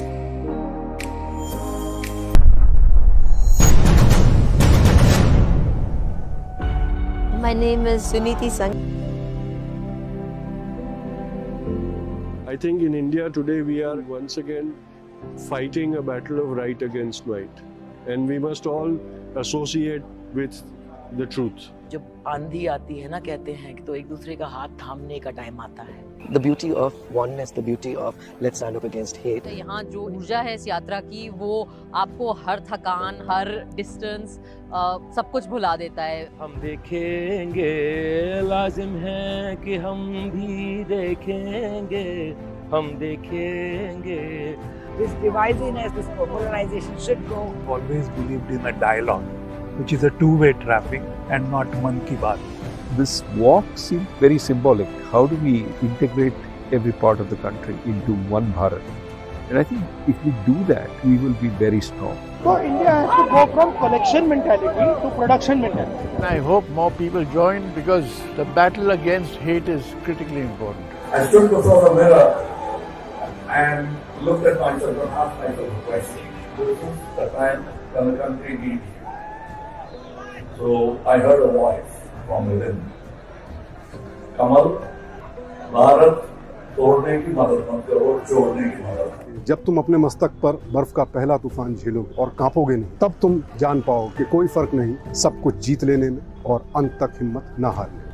My name is Suniti Sangh. I think in India today we are once again fighting a battle of right against might, and we must all associate with the truth. जब आंधी आती है ना, कहते हैं कि तो एक दूसरे का हाथ थामने का टाइम आता है। The beauty of oneness, the beauty of let's stand up against hate. तो यहाँ जो ऊर्जा है इस यात्रा की, वो आपको हर थकान, हर डिस्टेंस, सब कुछ भुला देता है। हम देखेंगे, लाजिम है कि हम भी देखेंगे, हम देखेंगे। This divisiveness, this polarization should go. Always believed in a dialogue, which is a two-way traffic and not one ki baat. This walk seems very symbolic. How do we integrate every part of the country into one Bharat? And I think if we do that, we will be very strong. So India has to go from collection mentality to production mentality. And I hope more people join, because the battle against hate is critically important. I stood before the mirror and looked at myself and asked myself a question. This is the time when the country needs you. So I heard a voice from within. कमल, भारत तोड़ने की मदद मत करो, जोड़ने की मदद। जब तुम अपने मस्तक पर बर्फ का पहला तूफान झेलोगे और कांपोगे नहीं, तब तुम जान पाओगे कि कोई फर्क नहीं सब कुछ जीत लेने में और अंत तक हिम्मत न हारने में।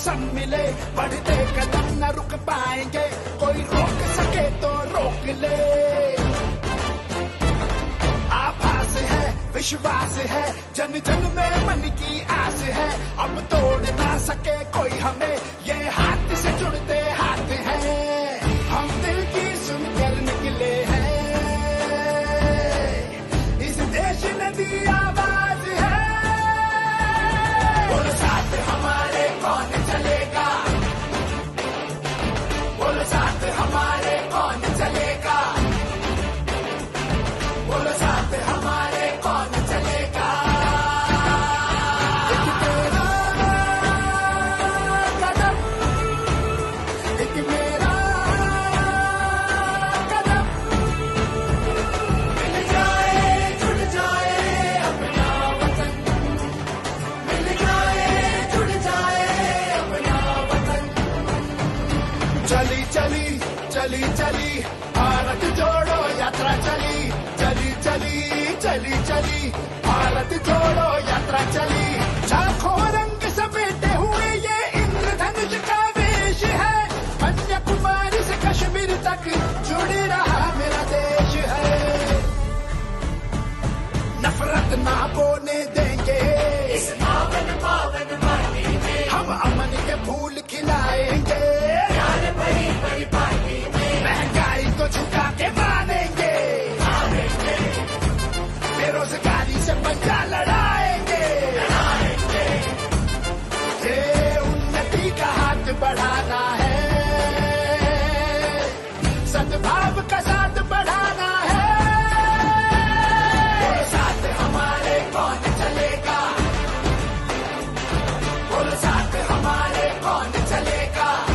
मौसम मिले बढ़ते कदम न रुक पाएंगे कोई रोक सके तो रोक ले आभास है विश्वास है जन जन में मन की आस है अब तोड़ ना सके कोई हमें ये हाथ से जुड़ते हाथ हैं हम दिल की सुनकर निकले हैं इस देश ने दी आवाज है बोलो साथ हमारे कौन चलेगा बोलो साथ हमारे कौन चलेगा बोलो साथ हमारे कौन चलेगा एक तेरा कदम एक मेरा कदम मिल जाए जुड़ जाए अपना वतन मिल जाए जुड़ जाए अपना वतन चली चली चली चली भारत जोड़ो यात्रा चली चली चली चली चली भारत जोड़ो यात्रा चली लाखों रंग समेटे हुए ये इंद्रधनुष का वेश है कन्याकुमारी से कश्मीर तक जुड़ रहा मेरा देश है नफरत ना बोने देंगे इस पावन पावन माटी में हम अमन के फूल खिलाएंगे प्यार भरी भरी पार्टी में महंगाई को झुका के मानेंगे बेरोजगारी से पंजा लड़ाएंगे ये उन्नति का हाथ बढ़ाना है सद्भाव का साथ बढ़ाना है बोलो साथ हमारे कौन चलेगा बोलो साथ हमारे कौन चलेगा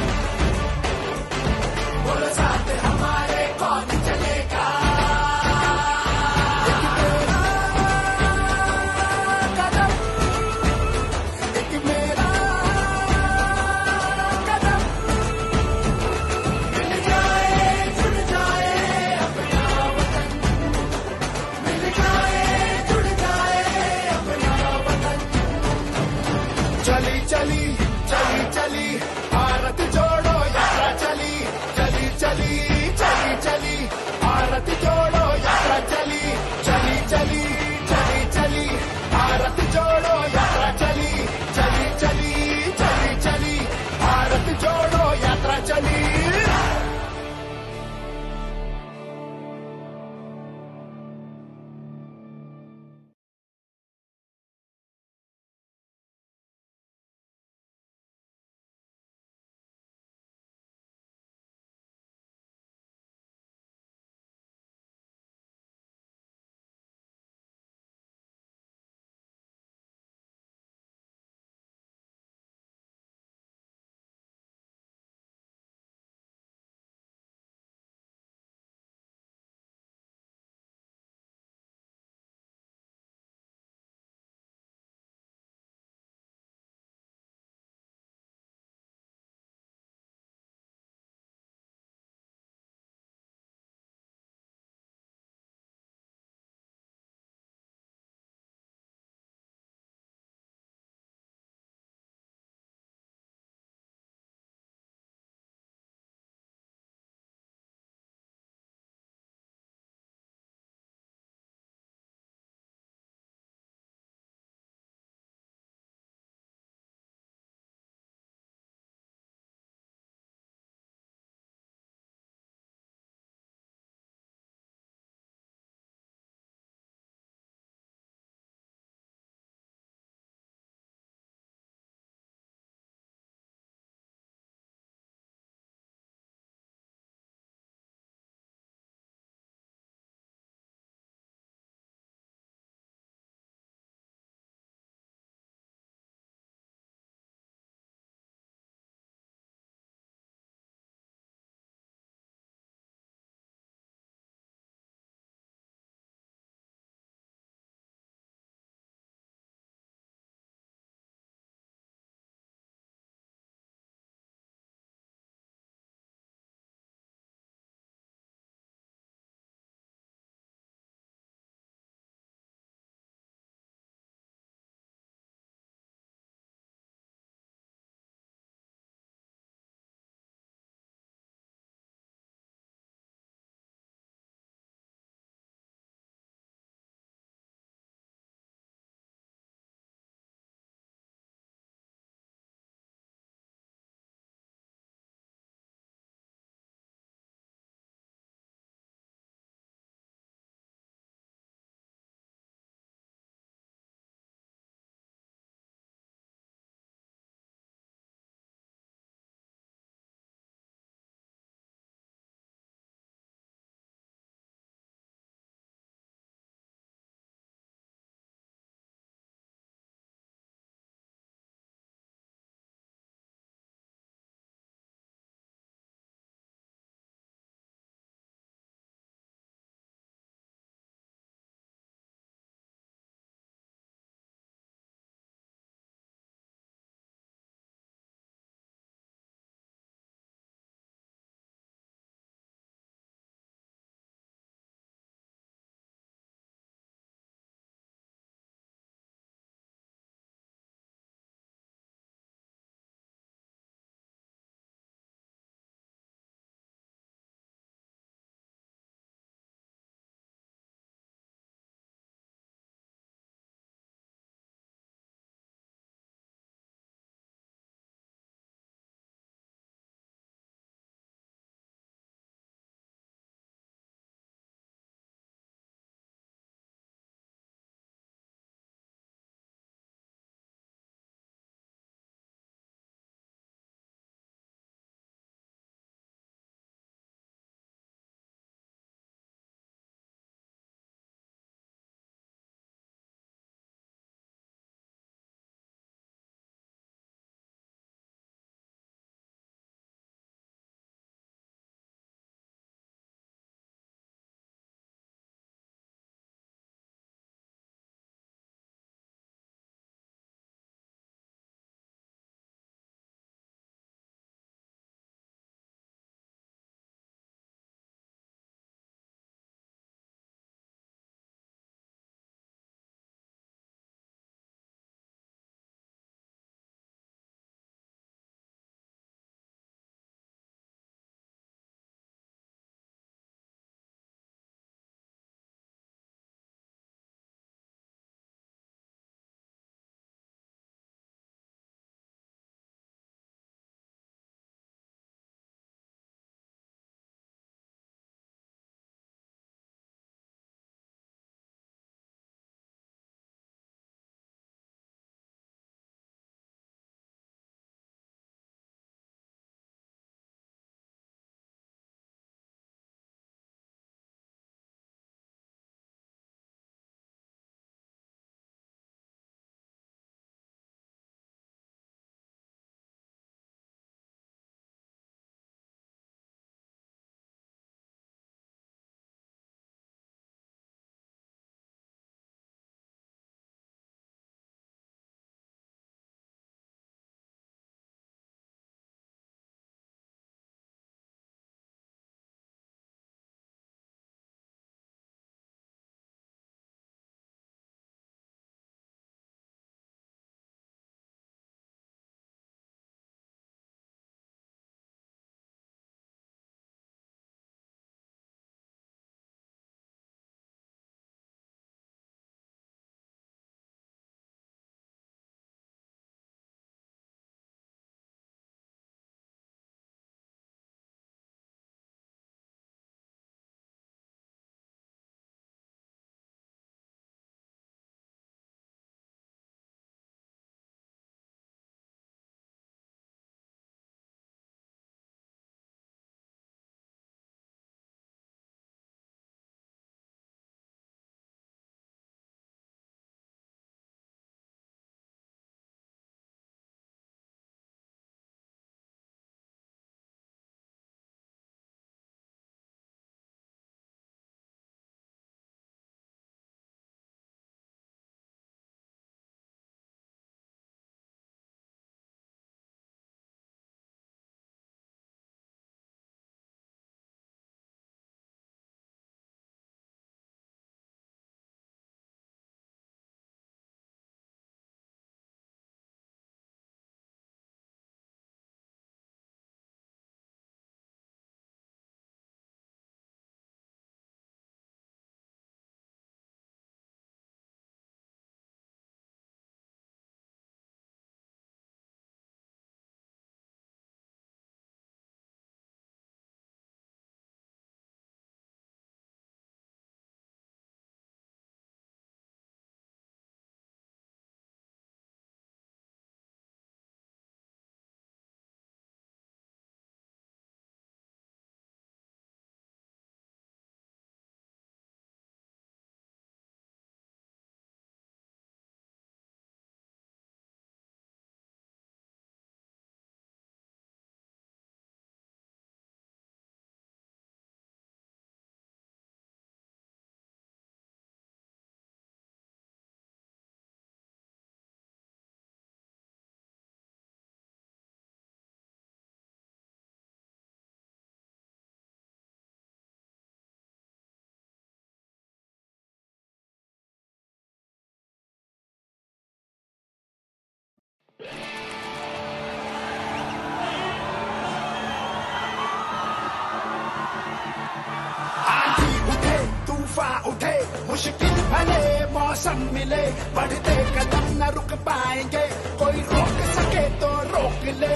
सब मिले, बढ़ते कदम न रुक पाएंगे, कोई रोक सके तो रोक ले।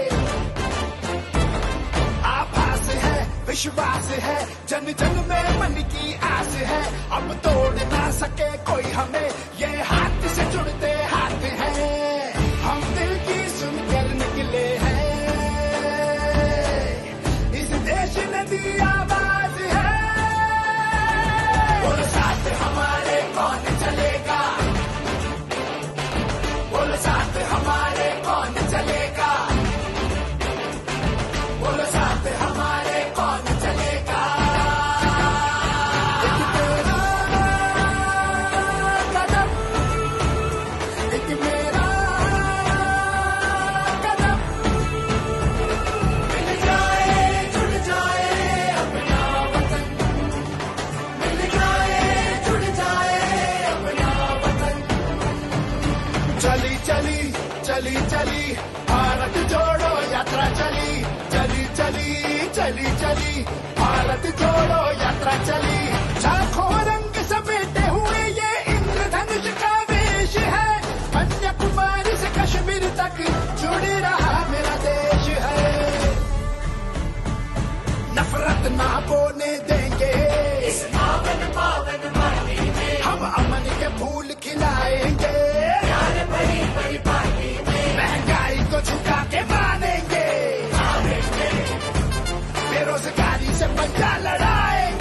आभास है, विश्वास है, जन जन में मन की आस है, अब तोड़ ना सके कोई हमें, ये हाथ से जुड़ते हाथ हैं, हम दिल की सुनकर निकले हैं, इस देश ने दी आवाज है, बोलो साथ हमारे कौन चलेगा, बोलो साथ हमारे कौन चलेगा, बोलो साथ हमारे कौन चलेगा। एक तेरा कदम, एक मेरा कदम, मिल जाए जुड़ जाए अपना वतन, मिल जाए जुड़ जाए अपना वतन। चली चली चली चली भारत जोड़ो यात्रा चली, चली चली चली चली भारत जोड़ो यात्रा चली, लाखों रंग समेटे हुए ये इंद्रधनुष का वेश है, कन्याकुमारी से कश्मीर तक जुड़ रहा मेरा देश है, नफरत ना बोने देंगे इस पावन पावन माटी में, हम अमन के फूल खिलाएंगे, प्यार बड़ी बड़ी पार्टी में, महंगाई को झुका के मानेंगे, बेरोजगारी से पंजा लड़ाएंगे।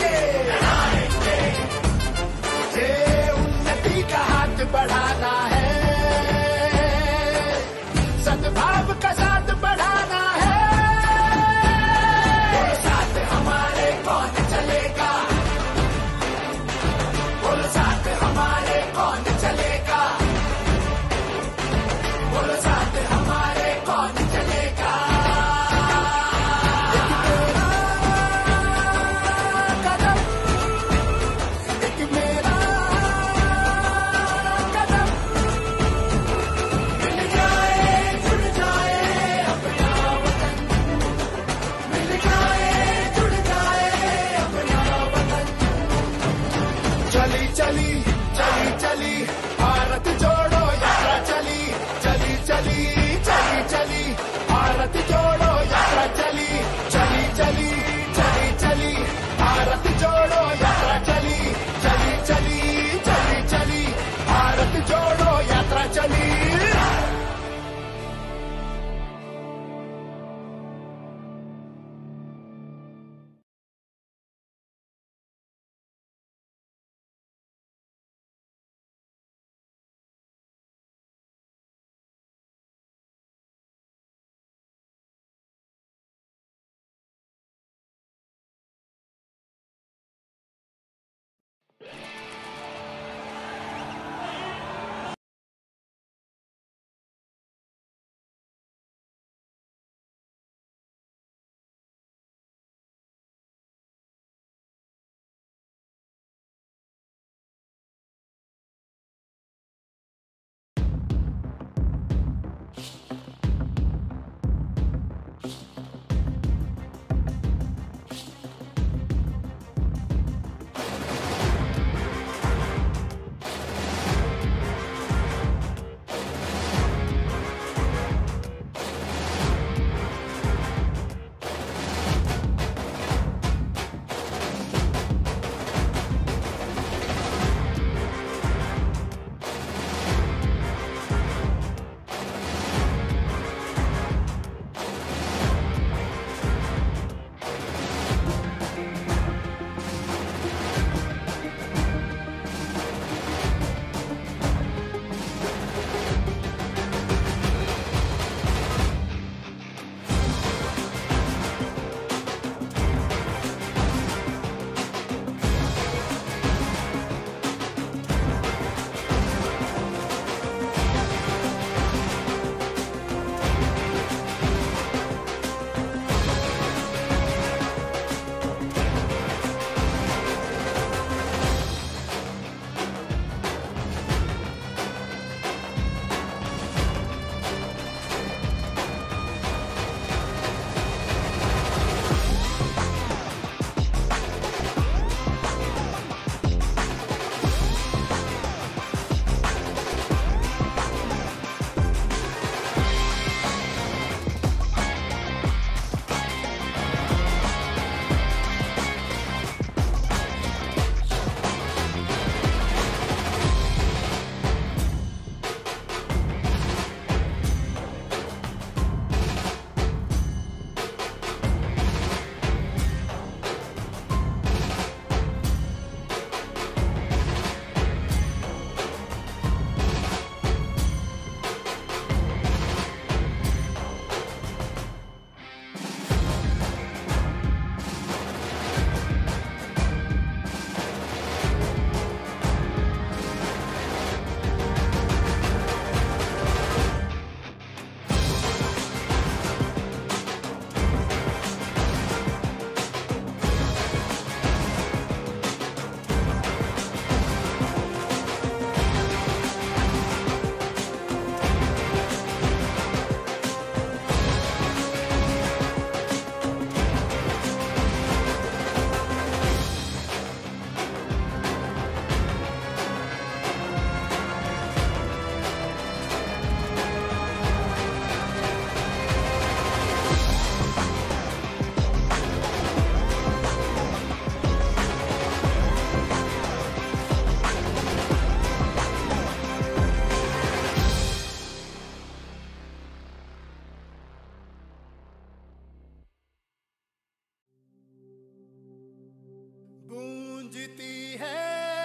गूंजती है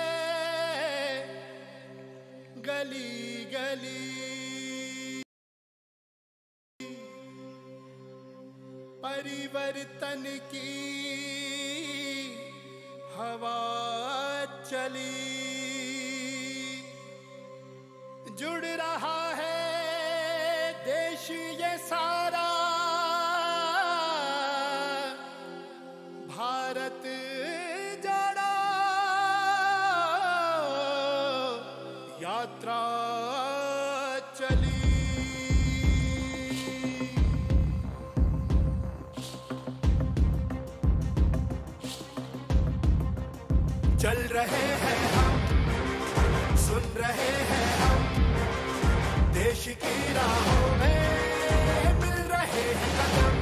गली गली, परिवर्तन की हवा चली, जुड़ रहा है देश ये सारा, भारत जोड़ो यात्रा चली। चल रहे हैं हम, सुन रहे हैं हम, देश की राहों में मिल रहे हैं कदम।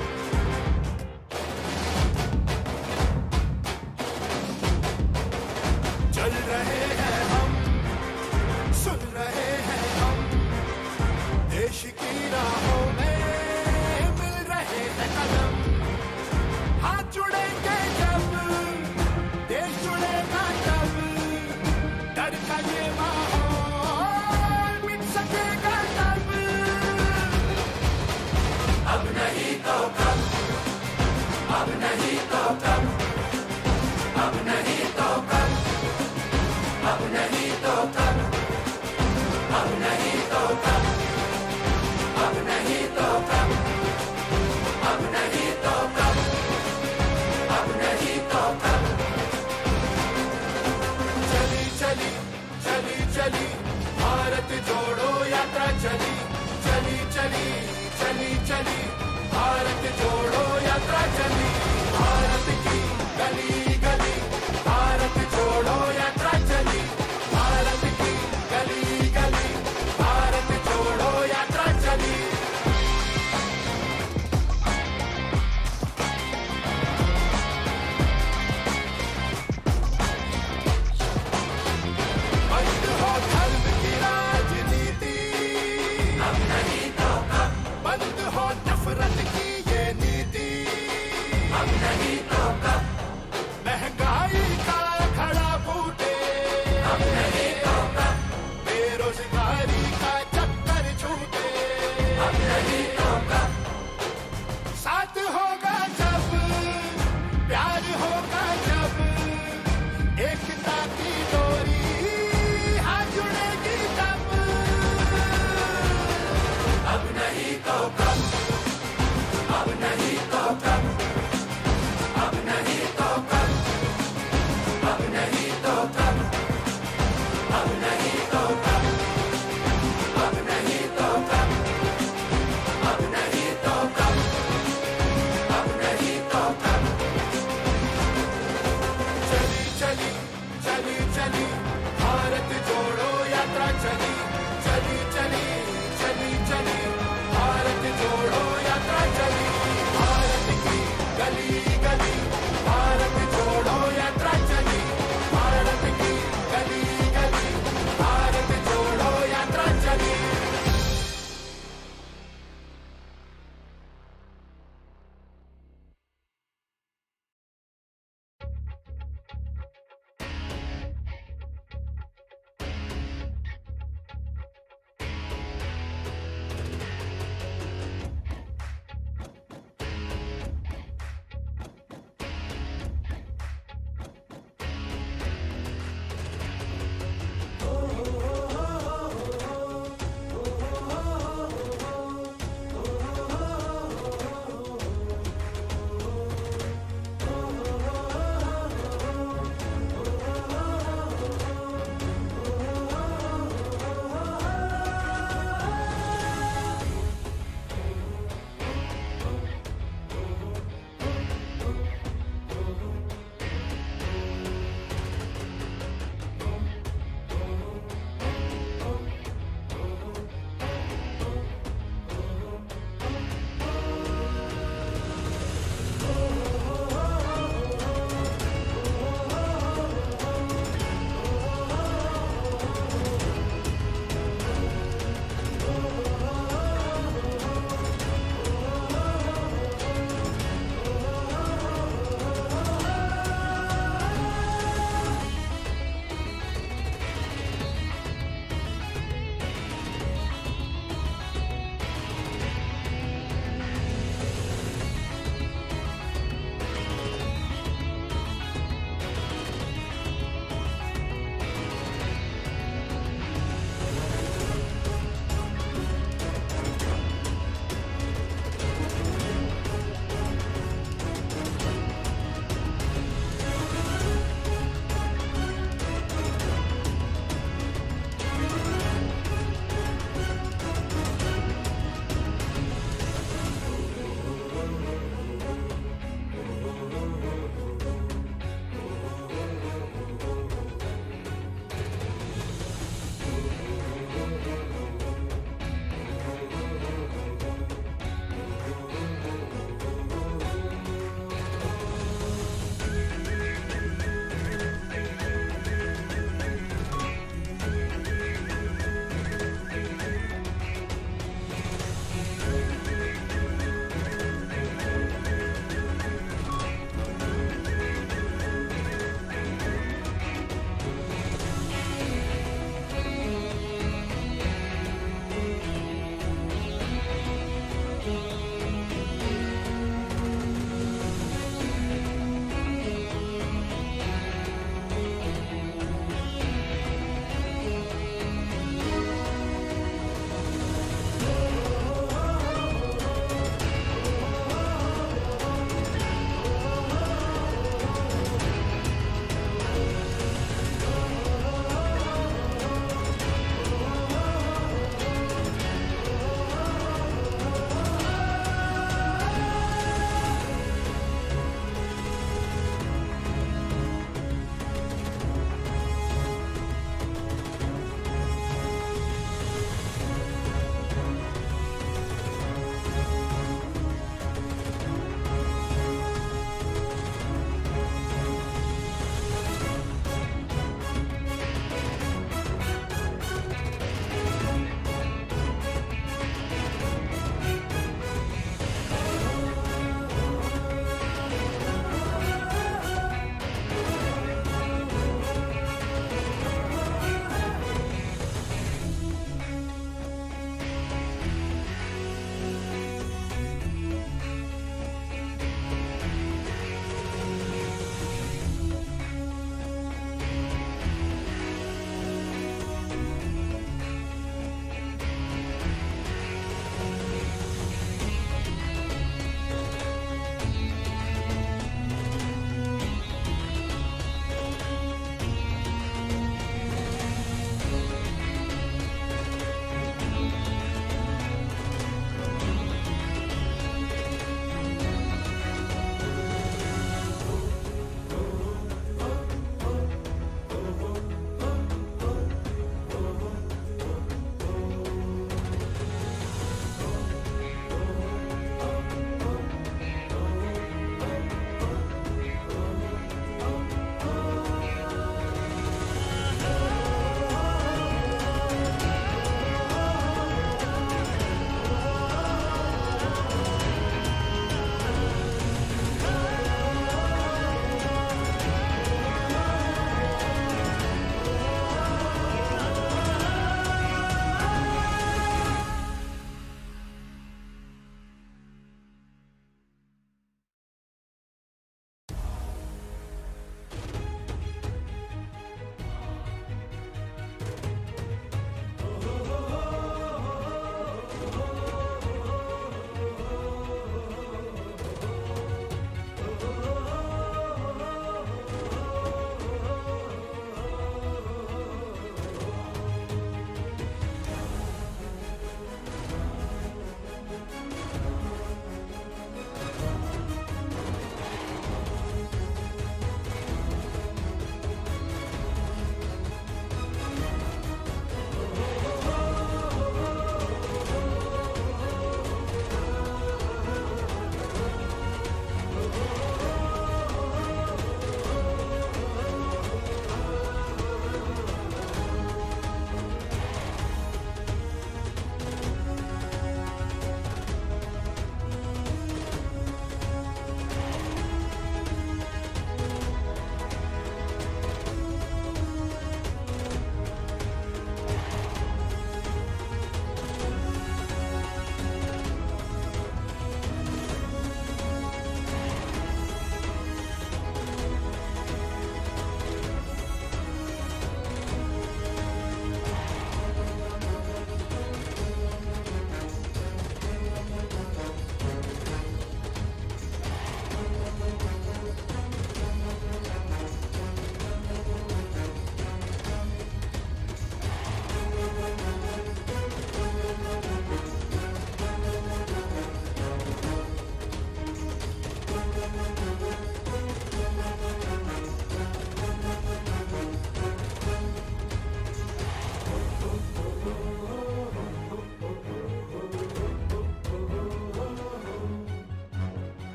चल रहे हैं हम, सुन रहे हैं हम, देश की राहों में मिल रहे हैं कदम। हाथ जुड़ेंगे जब, देश जुड़ेगा तब, डर का ये माहौल मिट सकेगा तब। अब नहीं तो कब, अब नहीं तो कब, अब नहीं तो कब, अब नहीं तो कब, अब नहीं तो कब, अब नहीं तो कब, अब नहीं तो कब, अब नहीं तो कब। चली चली चली चली भारत जोड़ो यात्रा चली, चली चली चली चली भारत जोड़ो यात्रा चली। भारत की गली गली,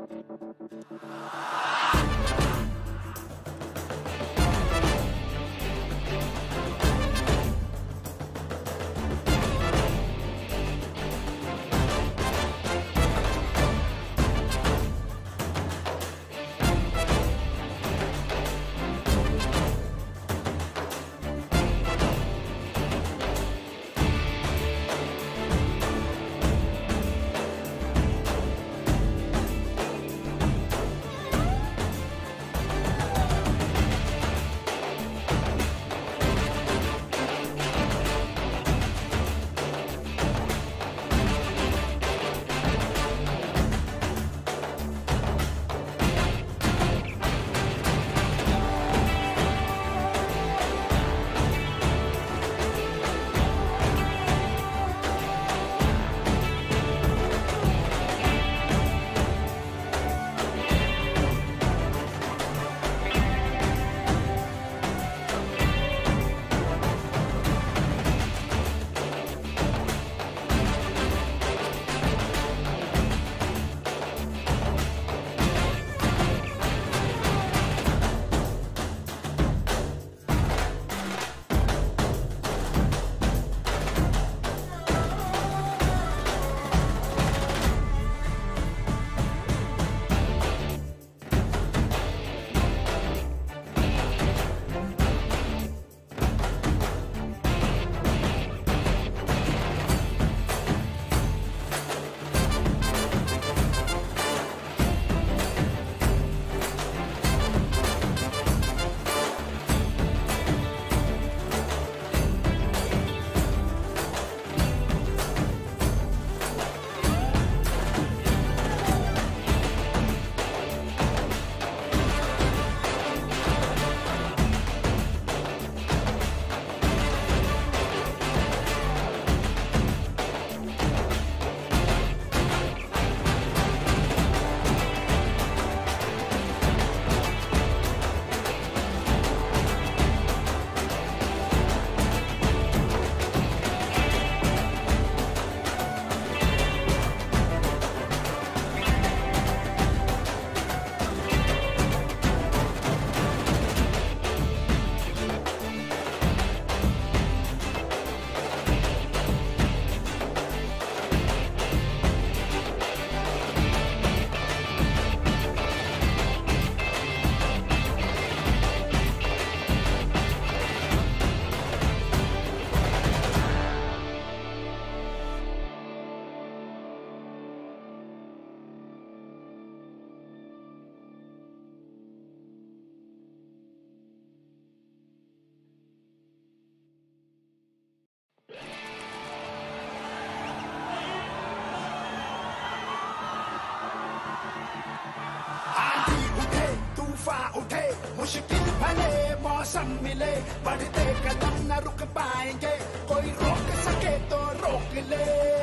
उठे मुश्किल भले मौसम मिले बढ़ते कदम न रुक पाएंगे कोई रोक सके तो रोक ले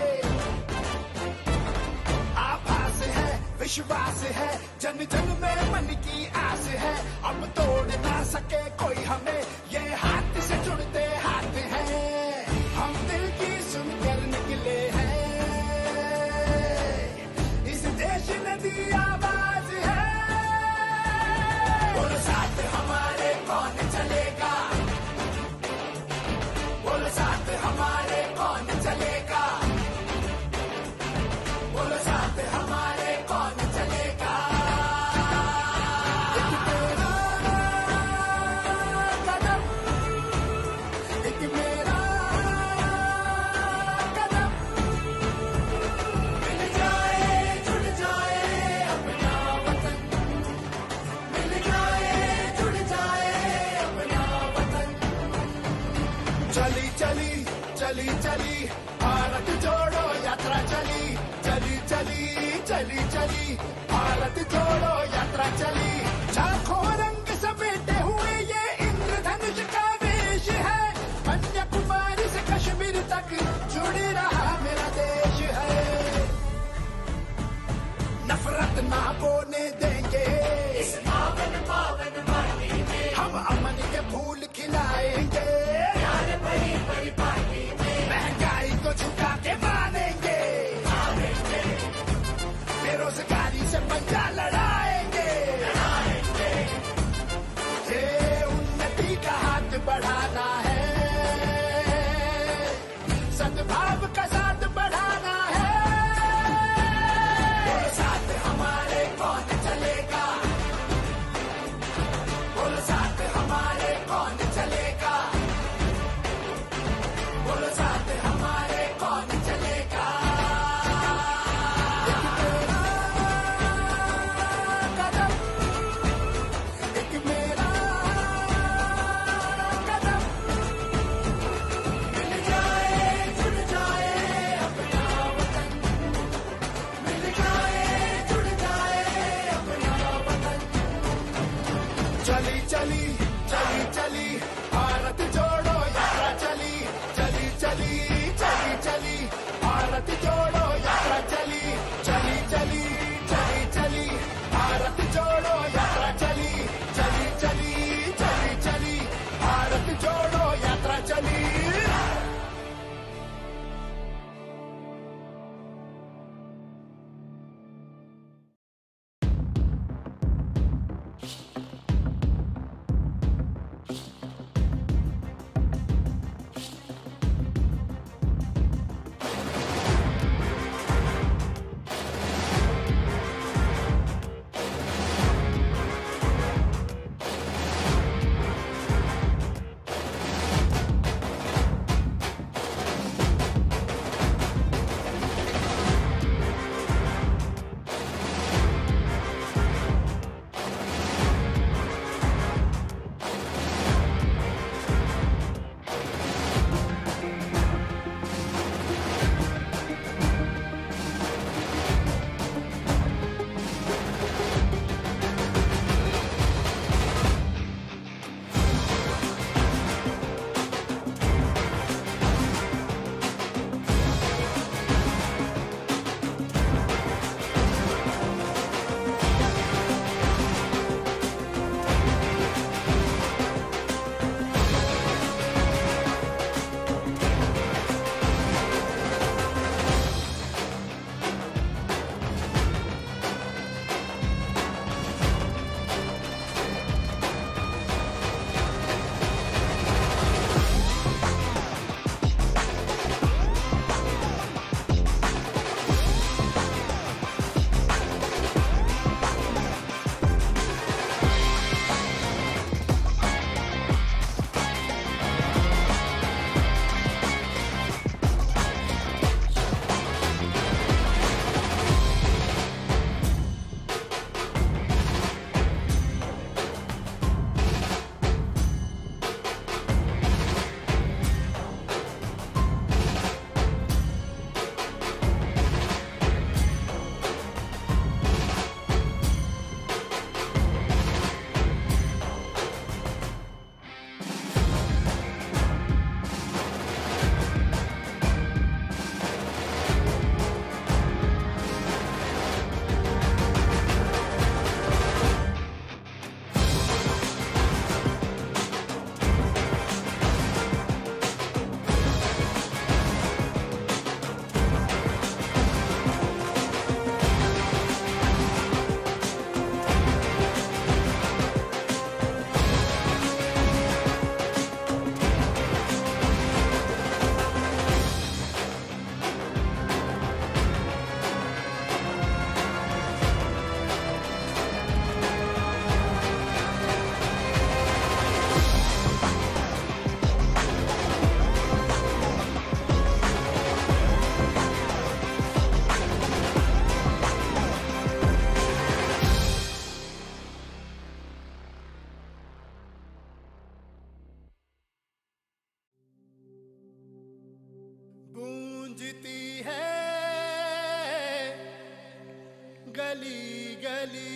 आभास है विश्वास है जन जन में मन की आस है अब तोड़ ना सके कोई हमें ये हाथ से जुड़ते हाथ हैं हम दिल की सुनकर निकले हैं इस देश ने दी आवाज है बोलो साथ हमारे कौन चलेगा बोलो साथ हमारे कौन चलेगा बोलो साथ हमारे कौन चलेगा एक तेरा कदम एक मेरा कदम मिल जाए जुड़ जाए अपना वतन मिल जाए जुड़ जाए अपना वतन चली चली चली चली भारत जोड़ो यात्रा चली चली चली चली चली भारत जोड़ो यात्रा चली लाखों रंग समेटे हुए ये इंद्रधनुष का वेश है कन्याकुमारी से कश्मीर तक जुड़ रहा मेरा देश है नफरत ना बोने देंगे इस पावन पावन माटी में हम अमन के फूल खिलाएंगे प्यार भरी भरी पार्टी में महंगाई को झुका के मानेंगे बेरोजगारी से पंजा गली गली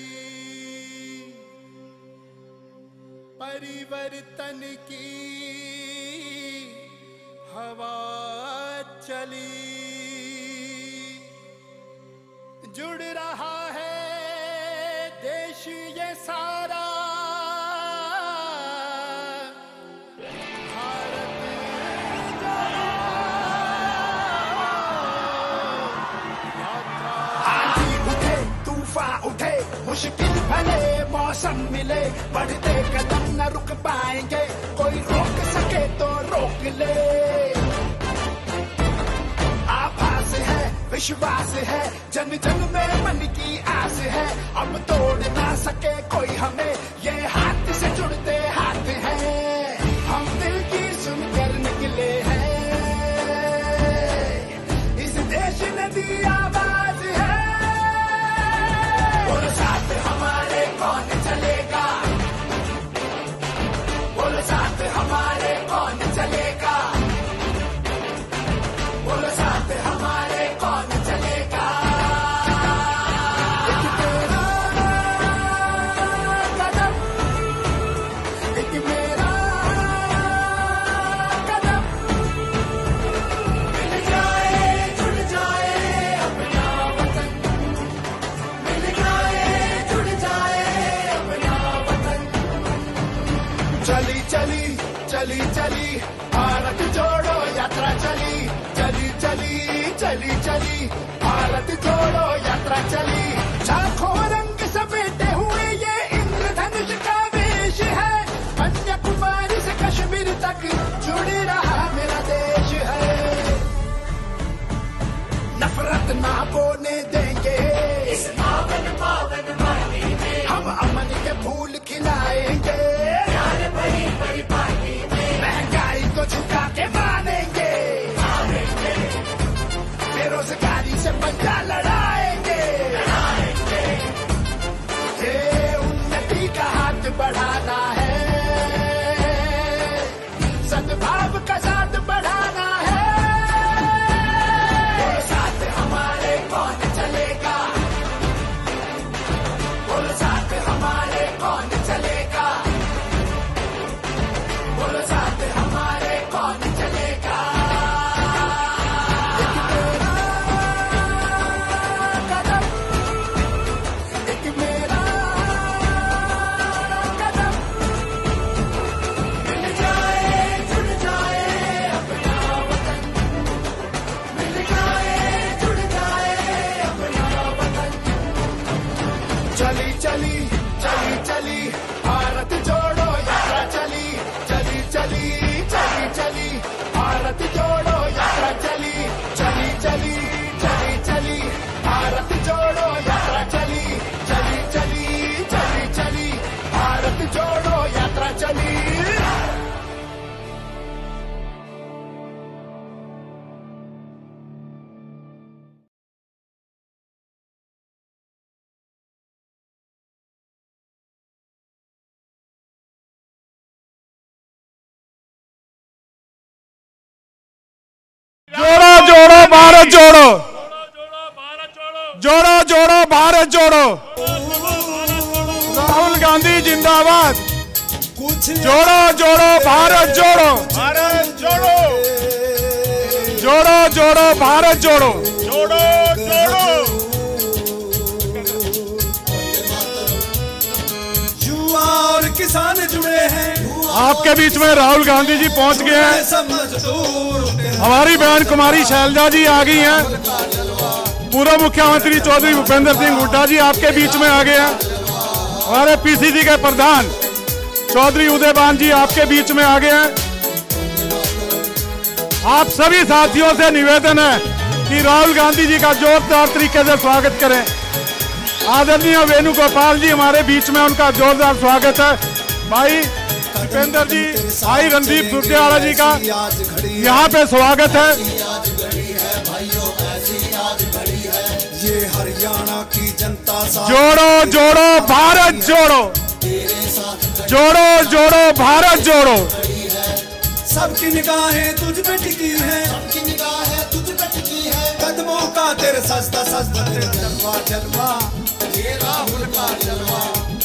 परिवर्तन की हवा चली, जुड़ रहा है देश ये सारा, उठे मुश्किल भले मौसम मिले, बढ़ते कदम न रुक पाएंगे, कोई रोक सके तो रोक ले। आभास है विश्वास है, जन जन में मन की आस है, अब तोड़ ना सके कोई हमें, ये हाथ से जुड़ते हाथ हैं, हम दिल की सुनकर निकले हैं, इस देश ने दी आवाज है। बोलो साथ हमारे कौन चलेगा, बोलो साथ हमारे कौन चलेगा, बोलो साथ हमारे कौन चलेगा। एक तेरा कदम, एक मेरा कदम, मिल जाए जुड़ जाए अपना वतन, मिल जाए जुड़ जाए अपना वतन। चली चली चली चली भारत जोड़ो यात्रा चली, चली चली चली चली भारत जोड़ो यात्रा चली, लाखों रंग समेटे हुए ये इंद्रधनुष का वेश है, कन्याकुमारी से कश्मीर तक जुड़ रहा मेरा देश है, नफरत ना बोने देंगे इस पावन पावन माटी में, हम अमन के फूल खिलाएंगे, प्यार भरी भरी पार्टी में, महंगाई को झुका के मानेंगे, बेरोजगारी से पंजा लड़ाएंगे, ये उन्नति का हाथ बढ़ाना है, सद्भाव का साथ बढ़ाना है। बोलो साथ हमारे कौन चलेगा, बोलो साथ हमारे कौन चलेगा, बोलो साथ हमारे कौन चलेगा। एक तेरा कदम, एक मेरा कदम, मिल जाए जुड़ जाए अपना वतन, मिल जाए जुड़ जाए अपना वतन। चली चली चली चली भारत जोड़ो यात्रा चली, चली चली चली चली भारत जोड़ो यात्रा चली, चली चली चली चली भारत जोड़ो यात्रा चली, चली चली चली चली भारत जोड़ो यात्रा चली। जोड़ो जोड़ो भारत जोड़ो, जोड़ो जोड़ो भारत जोड़ो, राहुल गांधी जिंदाबाद, जोड़ो जोड़ो भारत जोड़ो, भारत जोड़ो, जोड़ो जोड़ो भारत जोड़ो, जोड़ो जोड़ो। युवा और किसान जुड़े हैं, आपके बीच में राहुल गांधी जी पहुंच गए हैं, हमारी बहन कुमारी शैलजा जी आ गई हैं, पूर्व मुख्यमंत्री चौधरी भूपेंद्र सिंह हुड्डा जी आपके बीच में आ गए हैं, हमारे पीसीसी के प्रधान चौधरी उदयबान जी आपके बीच में आ गए हैं। आप सभी साथियों से निवेदन है कि राहुल गांधी जी का जोरदार तरीके से स्वागत करें। आदरणीय वेणुगोपाल जी हमारे बीच में, उनका जोरदार स्वागत है। भाई दीपेंद्र जी, भाई रणदीप सुरजेवाला जी का यहाँ पे स्वागत है। ये हरियाणा की जनता जोड़ो जोड़ो भारत जोड़ो, जोड़ो जोड़ो भारत जोड़ो। सबकी निगाहें तुझ पे टिकी है, सबकी निगाहें तुझ पे टिकी है, कदमों का तेरे सजदा सजदा तेरे जलवा जलवा, राहुल का जलवा।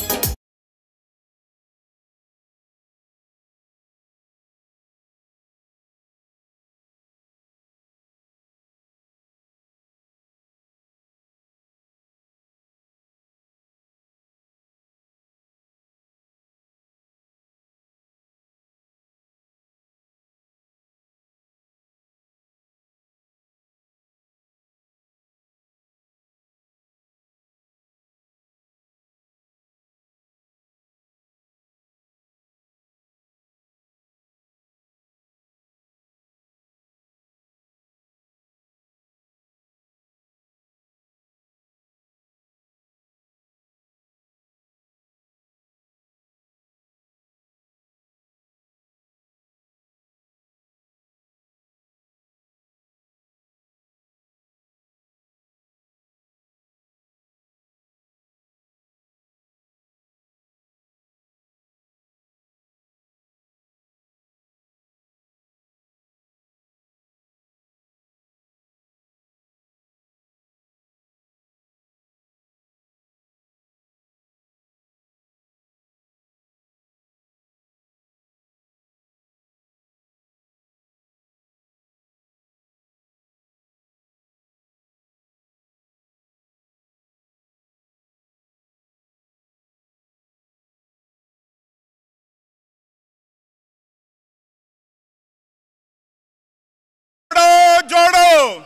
जोड़ो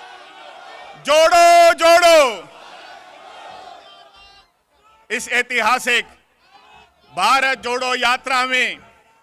जोड़ो जोड़ो इस ऐतिहासिक भारत जोड़ो यात्रा में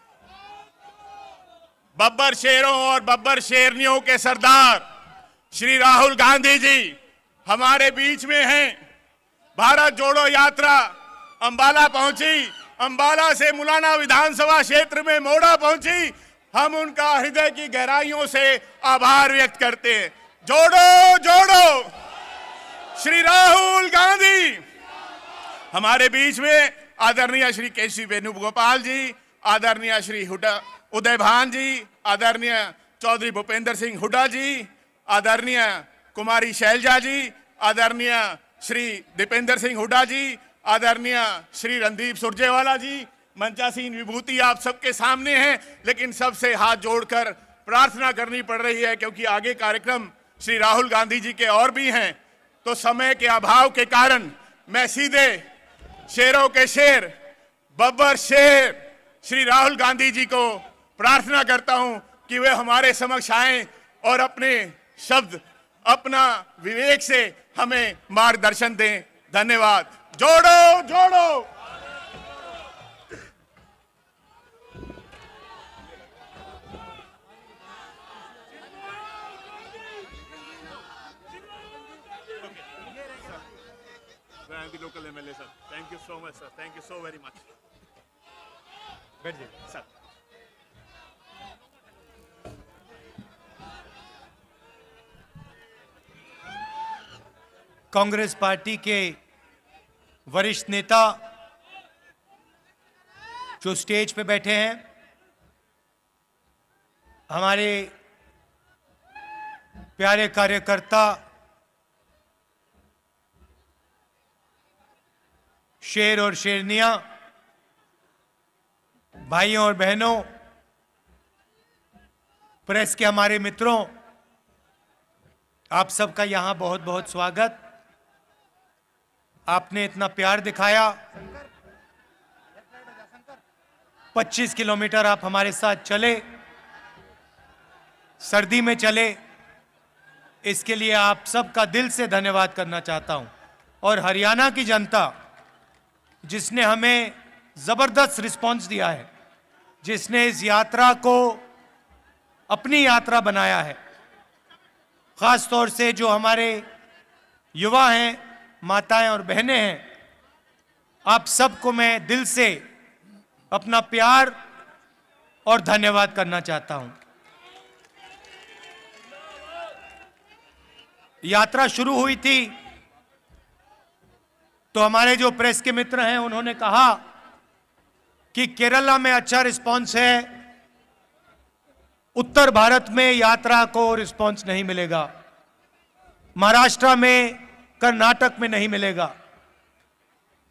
बब्बर शेरों और बब्बर शेरनियों के सरदार श्री राहुल गांधी जी हमारे बीच में हैं। भारत जोड़ो यात्रा अंबाला पहुंची, अंबाला से मुलाना विधानसभा क्षेत्र में मोड़ा पहुंची। हम उनका हृदय की गहराइयों से आभार व्यक्त करते हैं। जोड़ो जोड़ो श्री राहुल गांधी। हमारे बीच में आदरणीय श्री केसी वेणुगोपाल जी, आदरणीय श्री हुडा उदय भान जी, आदरणीय चौधरी भूपेंद्र सिंह हुड्डा जी, आदरणीय कुमारी शैलजा जी, आदरणीय श्री दीपेंद्र सिंह हुड्डा जी, आदरणीय श्री रणदीप सुरजेवाला जी। मंचासीन विभूति आप सबके सामने हैं, लेकिन सबसे हाथ जोड़कर प्रार्थना करनी पड़ रही है क्योंकि आगे कार्यक्रम श्री राहुल गांधी जी के और भी हैं। तो समय के अभाव के कारण मैं सीधे शेरों के शेर बब्बर शेर श्री राहुल गांधी जी को प्रार्थना करता हूं कि वे हमारे समक्ष आएं और अपने शब्द, अपना विवेक से हमें मार्गदर्शन दें। धन्यवाद। जोड़ो जोड़ो local MLA sir, thank you so much sir, thank you so very much. बैठिए सर। कांग्रेस पार्टी के वरिष्ठ नेता जो स्टेज पे बैठे हैं, हमारे प्यारे कार्यकर्ता, शेर और शेरनियां, भाइयों और बहनों, प्रेस के हमारे मित्रों, आप सबका यहां बहुत बहुत स्वागत। आपने इतना प्यार दिखाया। पच्चीस किलोमीटर आप हमारे साथ चले, सर्दी में चले, इसके लिए आप सबका दिल से धन्यवाद करना चाहता हूं। और हरियाणा की जनता जिसने हमें जबरदस्त रिस्पांस दिया है, जिसने इस यात्रा को अपनी यात्रा बनाया है, खास तौर से जो हमारे युवा हैं, माताएं और बहनें हैं, आप सबको मैं दिल से अपना प्यार और धन्यवाद करना चाहता हूं। यात्रा शुरू हुई थी तो हमारे जो प्रेस के मित्र हैं उन्होंने कहा कि केरला में अच्छा रिस्पांस है, उत्तर भारत में यात्रा को रिस्पांस नहीं मिलेगा, महाराष्ट्र में, कर्नाटक में नहीं मिलेगा।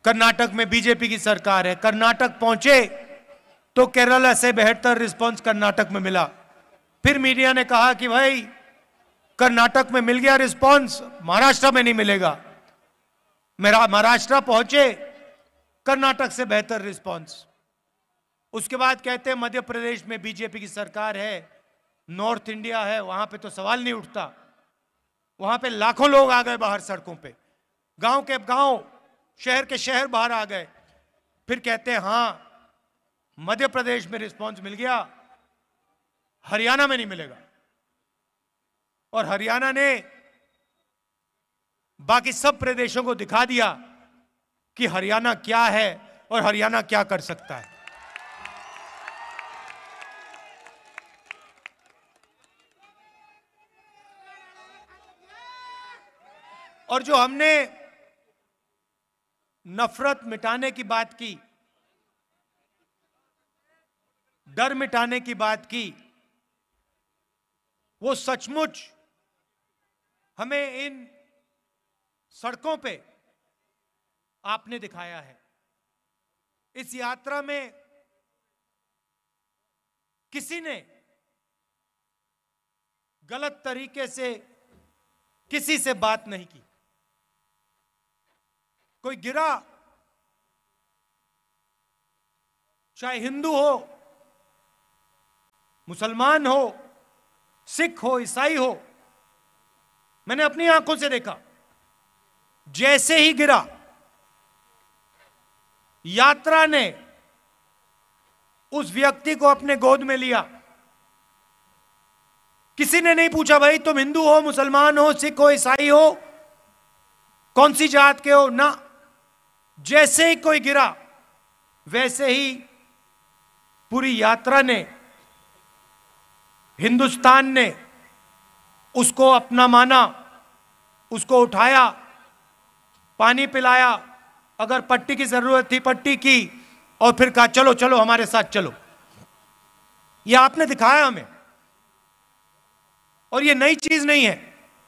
कर्नाटक में बीजेपी की सरकार है। कर्नाटक पहुंचे तो केरला से बेहतर रिस्पांस कर्नाटक में मिला। फिर मीडिया ने कहा कि भाई कर्नाटक में मिल गया रिस्पांस, महाराष्ट्र में नहीं मिलेगा। मेरा महाराष्ट्र पहुंचे, कर्नाटक से बेहतर रिस्पांस। उसके बाद कहते हैं मध्य प्रदेश में बीजेपी की सरकार है, नॉर्थ इंडिया है, वहां पे तो सवाल नहीं उठता। वहां पे लाखों लोग आ गए बाहर सड़कों पे, गांव के गांव, शहर के शहर बाहर आ गए। फिर कहते हैं हां मध्य प्रदेश में रिस्पांस मिल गया, हरियाणा में नहीं मिलेगा। और हरियाणा ने बाकी सब प्रदेशों को दिखा दिया कि हरियाणा क्या है और हरियाणा क्या कर सकता है। और जो हमने नफरत मिटाने की बात की, डर मिटाने की बात की, वो सचमुच हमें इन सड़कों पे आपने दिखाया है। इस यात्रा में किसी ने गलत तरीके से किसी से बात नहीं की। कोई गिरा, चाहे हिंदू हो, मुसलमान हो, सिख हो, ईसाई हो, मैंने अपनी आंखों से देखा। जैसे ही गिरा, यात्रा ने उस व्यक्ति को अपने गोद में लिया। किसी ने नहीं पूछा भाई तुम हिंदू हो, मुसलमान हो, सिख हो, ईसाई हो, कौन सी जात के हो, ना। जैसे ही कोई गिरा, वैसे ही पूरी यात्रा ने, हिंदुस्तान ने उसको अपना माना, उसको उठाया, पानी पिलाया, अगर पट्टी की जरूरत थी पट्टी की, और फिर कहा चलो चलो हमारे साथ चलो। यह आपने दिखाया हमें, और यह नई चीज नहीं है।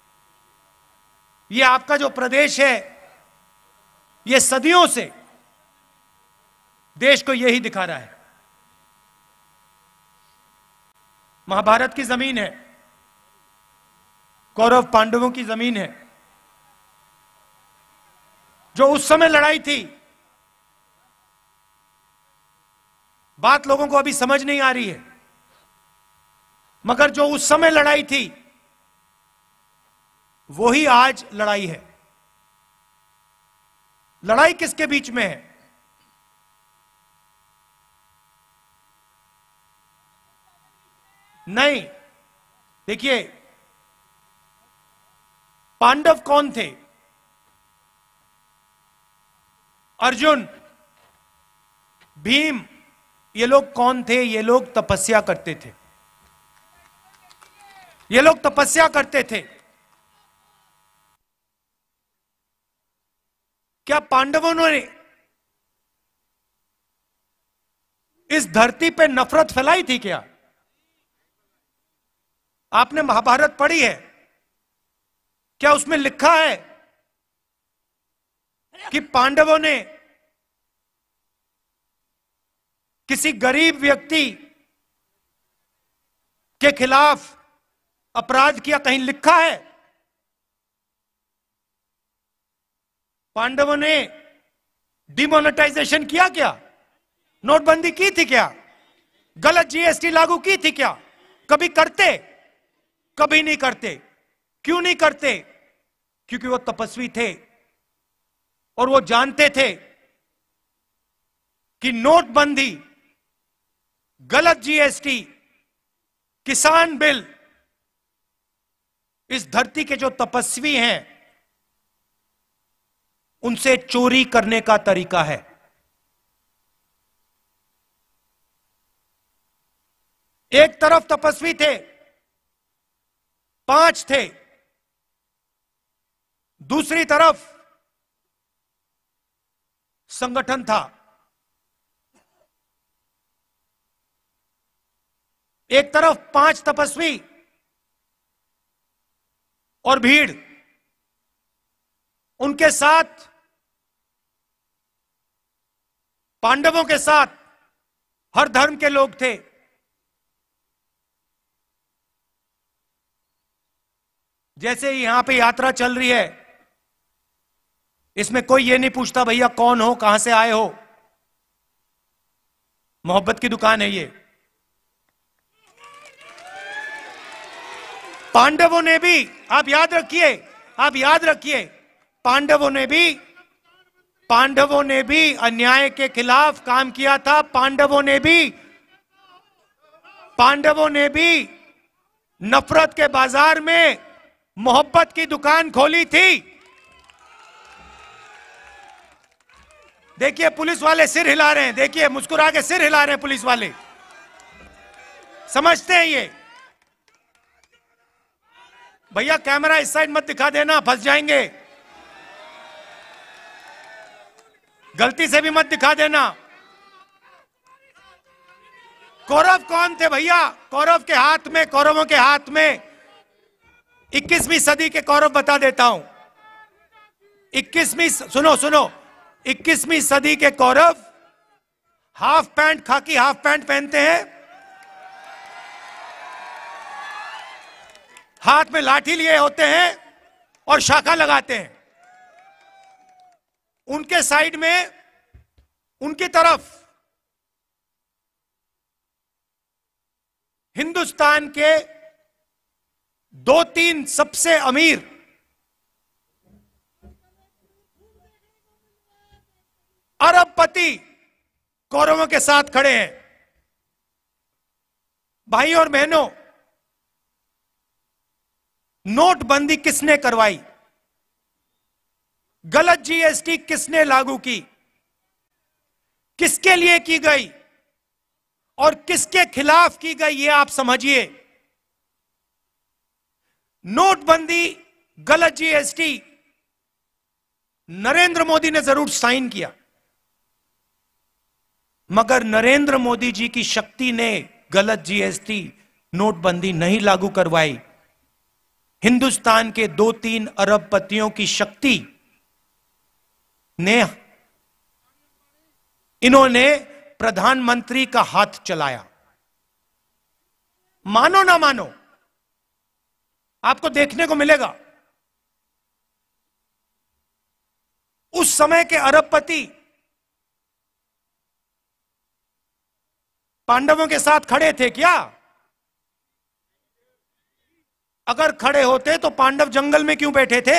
यह आपका जो प्रदेश है, यह सदियों से देश को यही दिखा रहा है। महाभारत की जमीन है, कौरव पांडवों की जमीन है। जो उस समय लड़ाई थी, बात लोगों को अभी समझ नहीं आ रही है, मगर जो उस समय लड़ाई थी वही आज लड़ाई है। लड़ाई किसके बीच में है? नहीं, देखिए पांडव कौन थे? अर्जुन, भीम, ये लोग कौन थे? ये लोग तपस्या करते थे। ये लोग तपस्या करते थे। क्या पांडवों ने इस धरती पे नफरत फैलाई थी क्या? आपने महाभारत पढ़ी है, क्या उसमें लिखा है कि पांडवों ने किसी गरीब व्यक्ति के खिलाफ अपराध किया? कहीं लिखा है? पांडवों ने डिमोनेटाइजेशन किया क्या? नोटबंदी की थी क्या? गलत जीएसटी लागू की थी क्या? कभी करते? कभी नहीं करते। क्यों नहीं करते? क्योंकि वो तपस्वी थे और वो जानते थे कि नोटबंदी, गलत जीएसटी, किसान बिल इस धरती के जो तपस्वी हैं उनसे चोरी करने का तरीका है। एक तरफ तपस्वी थे, पांच थे, दूसरी तरफ संगठन था। एक तरफ पांच तपस्वी और भीड़, उनके साथ पांडवों के साथ हर धर्म के लोग थे। जैसे यहां पे यात्रा चल रही है, इसमें कोई ये नहीं पूछता भैया कौन हो, कहां से आए हो। मोहब्बत की दुकान है ये। पांडवों ने भी, आप याद रखिए, आप याद रखिए, पांडवों ने भी पांडवों ने भी अन्याय के खिलाफ काम किया था। पांडवों ने भी पांडवों ने भी नफरत के बाजार में मोहब्बत की दुकान खोली थी। देखिए पुलिस वाले सिर हिला रहे हैं, देखिए मुस्कुरा के सिर हिला रहे हैं पुलिस वाले, समझते हैं ये। भैया कैमरा इस साइड मत दिखा देना, फंस जाएंगे। गलती से भी मत दिखा देना। कौरव कौन थे भैया? कौरव के हाथ में, कौरवों के हाथ में इक्कीसवीं सदी के कौरव बता देता हूं। इक्कीसवीं, सुनो सुनो, इक्कीसवीं सदी के कौरव हाफ पैंट, खाकी हाफ पैंट पहनते हैं, हाथ में लाठी लिए होते हैं और शाखा लगाते हैं। उनके साइड में, उनकी तरफ हिंदुस्तान के दो तीन सबसे अमीर अरबपति कौरवों के साथ खड़े हैं। भाई और बहनों, नोटबंदी किसने करवाई? गलत जीएसटी किसने लागू की? किसके लिए की गई और किसके खिलाफ की गई, ये आप समझिए। नोटबंदी, गलत जीएसटी नरेंद्र मोदी ने जरूर साइन किया, मगर नरेंद्र मोदी जी की शक्ति ने गलत जीएसटी, नोटबंदी नहीं लागू करवाई। हिंदुस्तान के दो तीन अरबपतियों की शक्ति ने, इन्होंने प्रधानमंत्री का हाथ चलाया। मानो ना मानो, आपको देखने को मिलेगा उस समय के अरबपति पांडवों के साथ खड़े थे क्या? अगर खड़े होते तो पांडव जंगल में क्यों बैठे थे?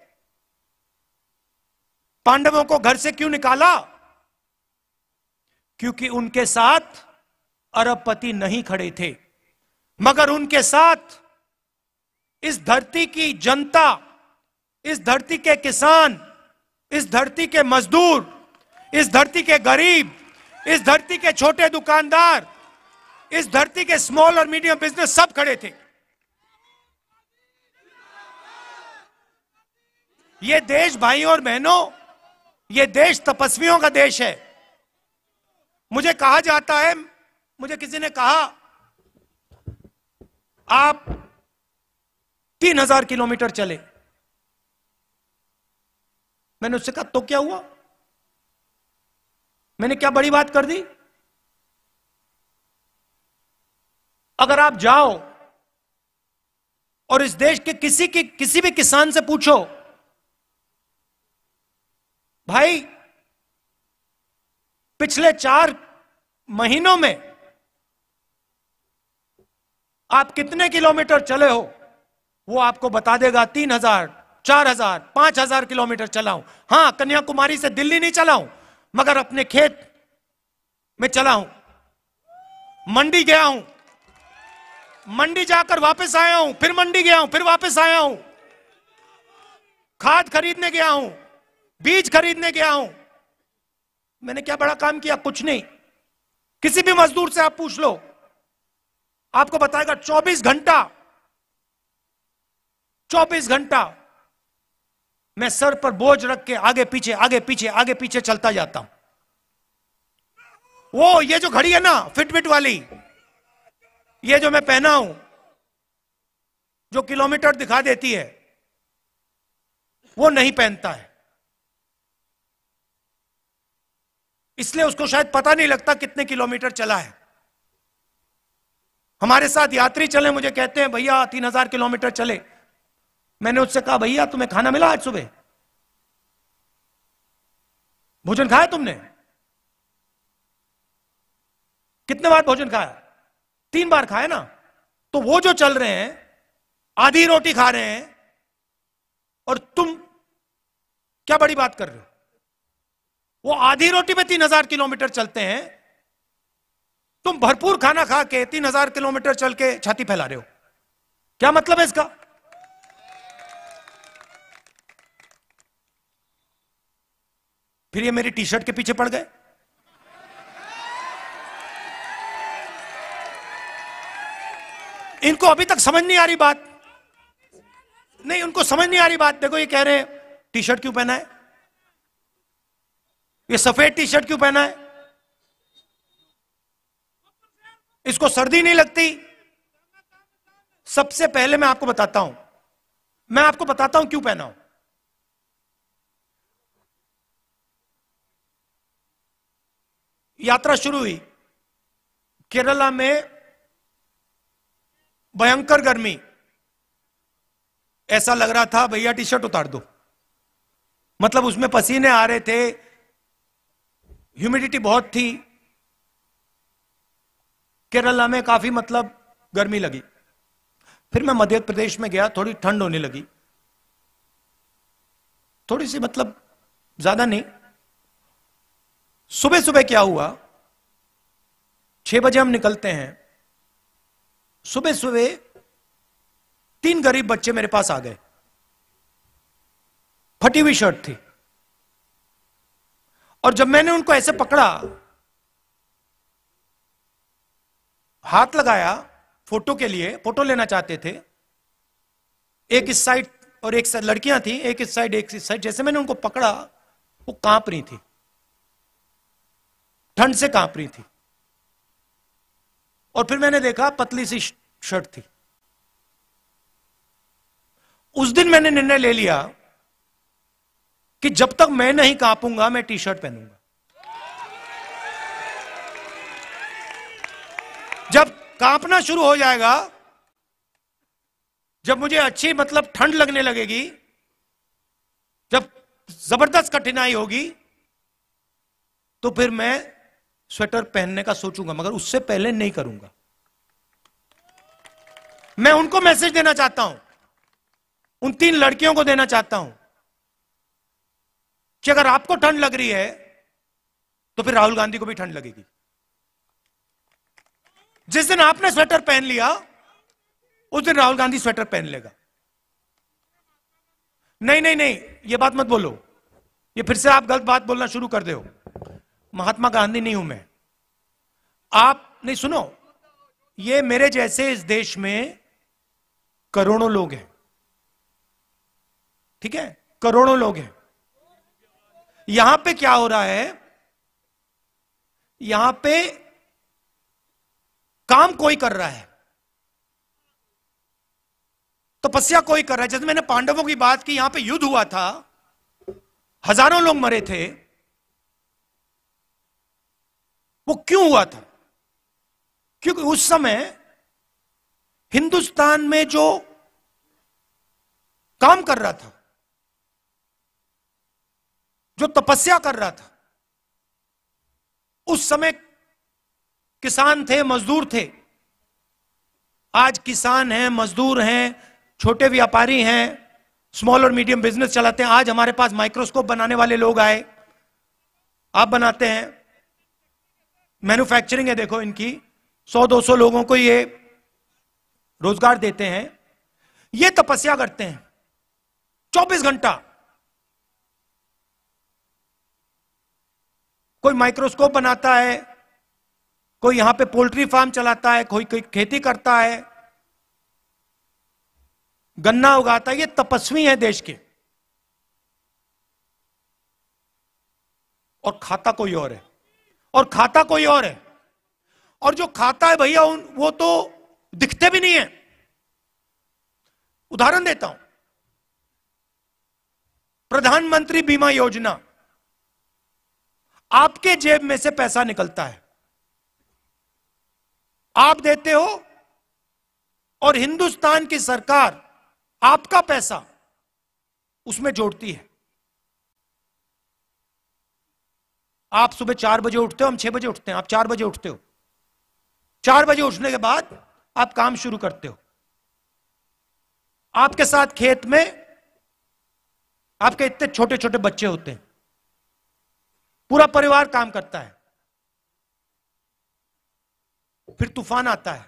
पांडवों को घर से क्यों निकाला? क्योंकि उनके साथ अरबपति नहीं खड़े थे, मगर उनके साथ इस धरती की जनता, इस धरती के किसान, इस धरती के मजदूर, इस धरती के गरीब, इस धरती के छोटे दुकानदार, इस धरती के स्मॉल और मीडियम बिजनेस सब खड़े थे। ये देश भाइयों और बहनों, ये देश तपस्वियों का देश है। मुझे कहा जाता है, मुझे किसी ने कहा आप तीन हजार किलोमीटर चले। मैंने उससे कहा तो क्या हुआ? मैंने क्या बड़ी बात कर दी? अगर आप जाओ और इस देश के किसी की किसी भी किसान से पूछो, भाई पिछले चार महीनों में आप कितने किलोमीटर चले हो, वो आपको बता देगा तीन हजार, चार हजार, पांच हजार किलोमीटर चला हूं। हां, कन्याकुमारी से दिल्ली नहीं चला हूं, मगर अपने खेत में चला हूं, मंडी गया हूं, मंडी जाकर वापस आया हूं, फिर मंडी गया हूं, फिर वापस आया हूं, खाद खरीदने गया हूं, बीज खरीदने गया हूं। मैंने क्या बड़ा काम किया? कुछ नहीं। किसी भी मजदूर से आप पूछ लो, आपको बताएगा चौबीस घंटा चौबीस घंटा मैं सर पर बोझ रख के आगे पीछे आगे पीछे आगे पीछे चलता जाता हूं। वो ये जो घड़ी है ना फिटबिट वाली, ये जो मैं पहना हूं, जो किलोमीटर दिखा देती है, वो नहीं पहनता है। इसलिए उसको शायद पता नहीं लगता कितने किलोमीटर चला है। हमारे साथ यात्री चले, मुझे कहते हैं भैया तीन हजार किलोमीटर चले। मैंने उससे कहा भैया तुम्हें खाना मिला आज सुबह? भोजन खाया तुमने? कितने बार भोजन खाया? तीन बार खाया ना। तो वो जो चल रहे हैं आधी रोटी खा रहे हैं और तुम क्या बड़ी बात कर रहे हो? वो आधी रोटी में तीन हजार किलोमीटर चलते हैं, तुम भरपूर खाना खा के तीन हजार किलोमीटर चल के छाती फैला रहे हो। क्या मतलब है इसका? फिर ये मेरी टी शर्ट के पीछे पड़ गए। इनको अभी तक समझ नहीं आ रही बात। नहीं, उनको समझ नहीं आ रही बात। देखो ये कह रहे हैं टी शर्ट क्यों पहना है, ये सफेद टी शर्ट क्यों पहना है, इसको सर्दी नहीं लगती। सबसे पहले मैं आपको बताता हूं, मैं आपको बताता हूं क्यों पहना हूं। यात्रा शुरू हुई, केरला में भयंकर गर्मी, ऐसा लग रहा था भैया टी शर्ट उतार दो। मतलब उसमें पसीने आ रहे थे, ह्यूमिडिटी बहुत थी। केरला में काफी मतलब गर्मी लगी। फिर मैं मध्य प्रदेश में गया, थोड़ी ठंड होने लगी, थोड़ी सी मतलब ज्यादा नहीं। सुबह सुबह क्या हुआ, छह बजे हम निकलते हैं, सुबह सुबह तीन गरीब बच्चे मेरे पास आ गए, फटी हुई शर्ट थी। और जब मैंने उनको ऐसे पकड़ा, हाथ लगाया फोटो के लिए, फोटो लेना चाहते थे, एक इस साइड और एक साइड लड़कियां थी, एक इस साइड एक इस साइड। जैसे मैंने उनको पकड़ा वो कांप रही थी, ठंड से कांप रही थी। और फिर मैंने देखा पतली सी शर्ट थी। उस दिन मैंने निर्णय ले लिया कि जब तक मैं नहीं कांपूंगा मैं टी शर्ट पहनूंगा। जब कांपना शुरू हो जाएगा, जब मुझे अच्छी मतलब ठंड लगने लगेगी, जब जबरदस्त कठिनाई होगी, तो फिर मैं स्वेटर पहनने का सोचूंगा, मगर उससे पहले नहीं करूंगा। मैं उनको मैसेज देना चाहता हूं, उन तीन लड़कियों को देना चाहता हूं कि अगर आपको ठंड लग रही है तो फिर राहुल गांधी को भी ठंड लगेगी। जिस दिन आपने स्वेटर पहन लिया उस दिन राहुल गांधी स्वेटर पहन लेगा। नहीं नहीं नहीं, ये बात मत बोलो, ये फिर से आप गलत बात बोलना शुरू कर दो। महात्मा गांधी नहीं हूं मैं। आप नहीं, सुनो, ये मेरे जैसे इस देश में करोड़ों लोग हैं, ठीक है, करोड़ों लोग हैं। यहां पे क्या हो रहा है, यहां पे काम कोई कर रहा है, तपस्या कोई कर रहा है। जैसे मैंने पांडवों की बात की, यहां पे युद्ध हुआ था, हजारों लोग मरे थे। वो क्यों हुआ था? क्योंकि उस समय हिंदुस्तान में जो काम कर रहा था, जो तपस्या कर रहा था, उस समय किसान थे, मजदूर थे। आज किसान हैं, मजदूर हैं, छोटे व्यापारी हैं, स्मॉल और मीडियम बिजनेस चलाते हैं। आज हमारे पास माइक्रोस्कोप बनाने वाले लोग आए, आप बनाते हैं, मैन्युफैक्चरिंग है, देखो इनकी, सौ दो सौ लोगों को ये रोजगार देते हैं। ये तपस्या करते हैं चौबीस घंटा। कोई माइक्रोस्कोप बनाता है, कोई यहां पे पोल्ट्री फार्म चलाता है, कोई कोई खेती करता है, गन्ना उगाता है। ये तपस्वी है देश के, और खाता कोई और है, और खाता कोई और है। और जो खाता है भैया, उन वो तो दिखते भी नहीं है। उदाहरण देता हूं, प्रधानमंत्री बीमा योजना, आपके जेब में से पैसा निकलता है, आप देते हो और हिंदुस्तान की सरकार आपका पैसा उसमें जोड़ती है। आप सुबह चार बजे उठते हो, हम छह बजे उठते हैं, आप चार बजे उठते हो। चार बजे उठने के बाद आप काम शुरू करते हो। आपके साथ खेत में आपके इतने छोटे छोटे बच्चे होते हैं, पूरा परिवार काम करता है। फिर तूफान आता है,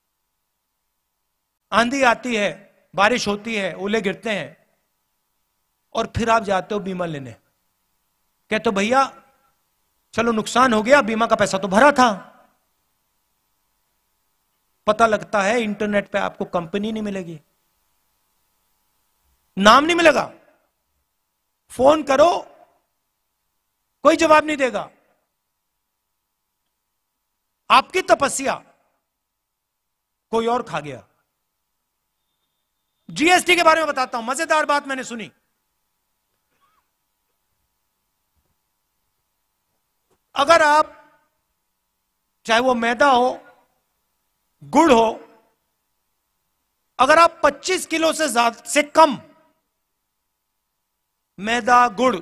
आंधी आती है, बारिश होती है, ओले गिरते हैं, और फिर आप जाते हो बीमा लेने। कहते हो भैया चलो नुकसान हो गया, बीमा का पैसा तो भरा था। पता लगता है इंटरनेट पे आपको कंपनी नहीं मिलेगी, नाम नहीं मिलेगा, फोन करो कोई जवाब नहीं देगा। आपकी तपस्या कोई और खा गया। जीएसटी के बारे में बताता हूं, मजेदार बात मैंने सुनी। अगर आप चाहे वो मैदा हो, गुड़ हो, अगर आप पच्चीस किलो से ज्यादा से कम मैदा गुड़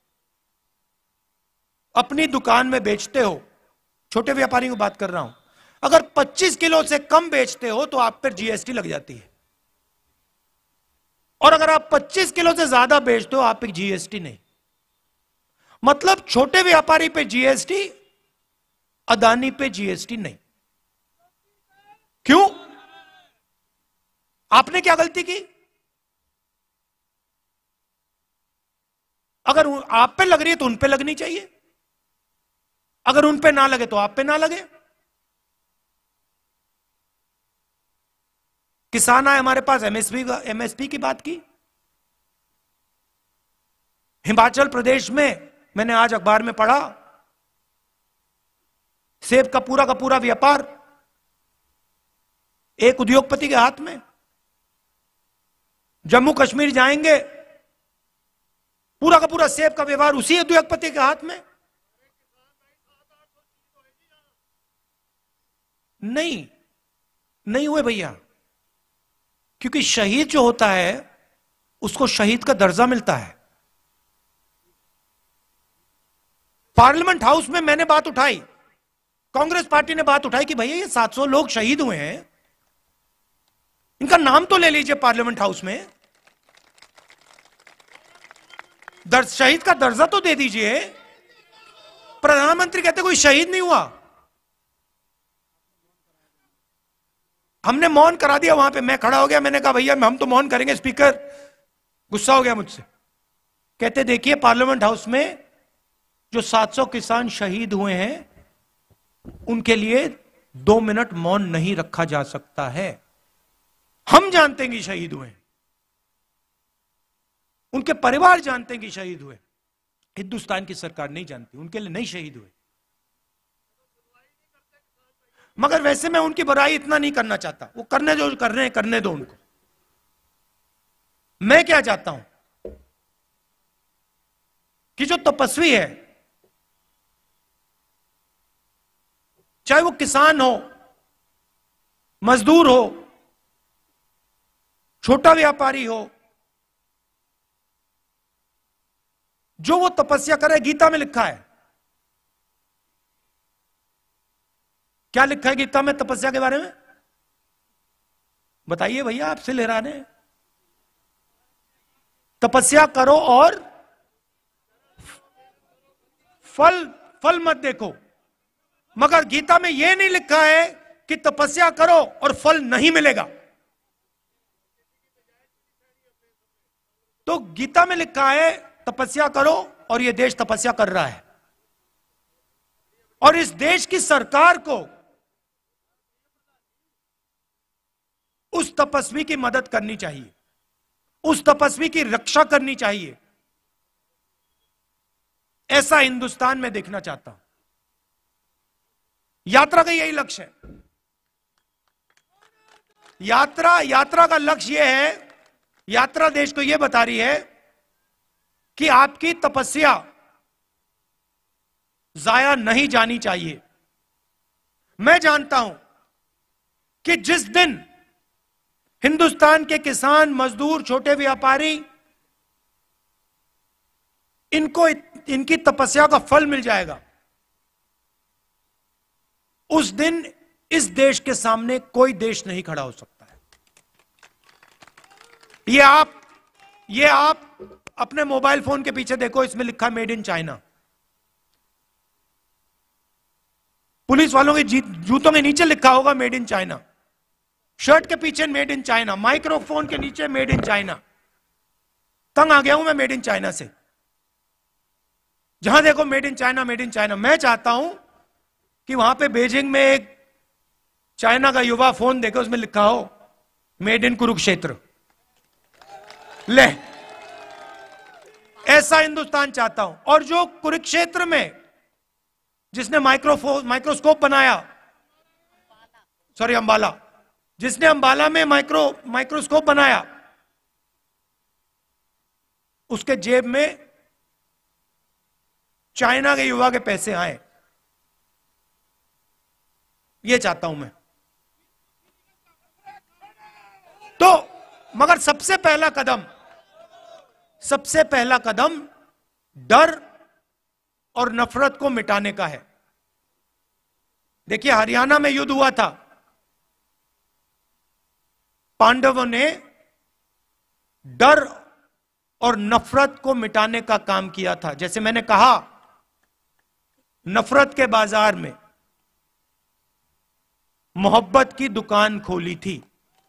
अपनी दुकान में बेचते हो, छोटे व्यापारी की बात कर रहा हूं, अगर पच्चीस किलो से कम बेचते हो तो आप पर जीएसटी लग जाती है, और अगर आप पच्चीस किलो से ज्यादा बेचते हो आप पे जीएसटी नहीं। मतलब छोटे व्यापारी पे जीएसटी, अदानी पे जीएसटी नहीं। क्यों? आपने क्या गलती की? अगर आप पे लग रही है तो उन पे लगनी चाहिए, अगर उन पे ना लगे तो आप पे ना लगे। किसान आए हमारे पास, एमएसपी एमएसपी की बात की। हिमाचल प्रदेश में मैंने आज अखबार में पढ़ा, सेब का पूरा का पूरा व्यापार एक उद्योगपति के हाथ में। जम्मू कश्मीर जाएंगे, पूरा का पूरा सेब का व्यापार उसी उद्योगपति के हाथ में। नहीं नहीं हुए भैया, क्योंकि शहीद जो होता है उसको शहीद का दर्जा मिलता है। पार्लियामेंट हाउस में मैंने बात उठाई, कांग्रेस पार्टी ने बात उठाई कि भैया ये सात सौ लोग शहीद हुए हैं, इनका नाम तो ले लीजिए पार्लियामेंट हाउस में, दर, शहीद का दर्जा तो दे दीजिए। प्रधानमंत्री कहते कोई शहीद नहीं हुआ। हमने मौन करा दिया वहां पे, मैं खड़ा हो गया, मैंने कहा भैया हम तो मौन करेंगे। स्पीकर गुस्सा हो गया मुझसे, कहते देखिए पार्लियामेंट हाउस में जो सात सौ किसान शहीद हुए हैं उनके लिए दो मिनट मौन नहीं रखा जा सकता है। हम जानते हैं कि शहीद हुए, उनके परिवार जानते हैं कि शहीद हुए, हिंदुस्तान की सरकार नहीं जानती, उनके लिए नहीं शहीद हुए। मगर वैसे मैं उनकी बुराई इतना नहीं करना चाहता, वो करने जो कर रहे हैं करने दो उनको। मैं क्या चाहता हूं कि जो तपस्वी है, चाहे वो किसान हो, मजदूर हो, छोटा व्यापारी हो, जो वो तपस्या करे, गीता में लिखा है। क्या लिखा है गीता में तपस्या के बारे में? बताइए भैया, आपसे ले रहा है। तपस्या करो और फल फल मत देखो। मगर गीता में यह नहीं लिखा है कि तपस्या करो और फल नहीं मिलेगा। तो गीता में लिखा है तपस्या करो, और यह देश तपस्या कर रहा है, और इस देश की सरकार को उस तपस्वी की मदद करनी चाहिए, उस तपस्वी की रक्षा करनी चाहिए। ऐसा हिंदुस्तान में देखना चाहता हूं। यात्रा का यही लक्ष्य है। यात्रा यात्रा का लक्ष्य यह है, यात्रा देश को यह बता रही है कि आपकी तपस्या जाया नहीं जानी चाहिए। मैं जानता हूं कि जिस दिन हिंदुस्तान के किसान, मजदूर, छोटे व्यापारी इनको इनकी तपस्या का फल मिल जाएगा, उस दिन इस देश के सामने कोई देश नहीं खड़ा हो सकता है। ये आप ये आप अपने मोबाइल फोन के पीछे देखो, इसमें लिखा मेड इन चाइना। पुलिस वालों के जूतों के नीचे लिखा होगा मेड इन चाइना, शर्ट के पीछे मेड इन चाइना, माइक्रोफोन के नीचे मेड इन चाइना। तंग आ गया हूं मैं मेड इन चाइना से। जहां देखो made in China, made in China. मैं चाहता हूं कि वहां पे बीजिंग में एक चाइना का युवा फोन देखे, उसमें लिखा हो मेड इन कुरुक्षेत्र। ले, ऐसा हिंदुस्तान चाहता हूं। और जो कुरुक्षेत्र में जिसने माइक्रोफोन माइक्रोस्कोप बनाया, सॉरी अंबाला, जिसने अंबाला में माइक्रो माइक्रोस्कोप बनाया, उसके जेब में चाइना के युवा के पैसे आए। ये चाहता हूं मैं। तो मगर सबसे पहला कदम सबसे पहला कदम डर और नफरत को मिटाने का है। देखिए, हरियाणा में युद्ध हुआ था, पांडवों ने डर और नफरत को मिटाने का काम किया था। जैसे मैंने कहा, नफरत के बाजार में मोहब्बत की दुकान खोली थी।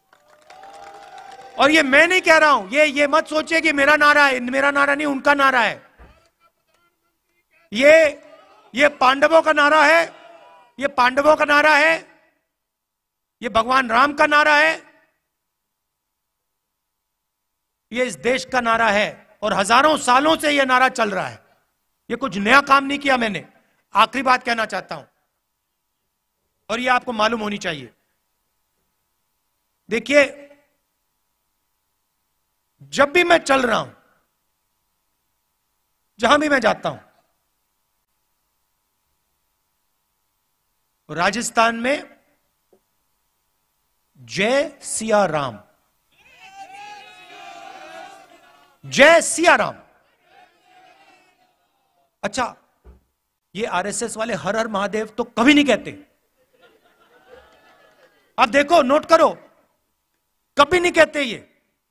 और ये मैं नहीं कह रहा हूं, ये ये मत सोचिए कि मेरा नारा है, मेरा नारा नहीं, उनका नारा है। ये ये पांडवों का नारा है, ये पांडवों का नारा है, ये भगवान राम का नारा है, ये इस देश का नारा है। और हजारों सालों से यह नारा चल रहा है। ये कुछ नया काम नहीं किया मैंने। आखिरी बात कहना चाहता हूं, और यह आपको मालूम होनी चाहिए। देखिए, जब भी मैं चल रहा हूं, जहां भी मैं जाता हूं, राजस्थान में जय सिया राम, जय सिया राम। अच्छा, ये आरएसएस वाले हर हर महादेव तो कभी नहीं कहते। आप देखो, नोट करो, कभी नहीं कहते। ये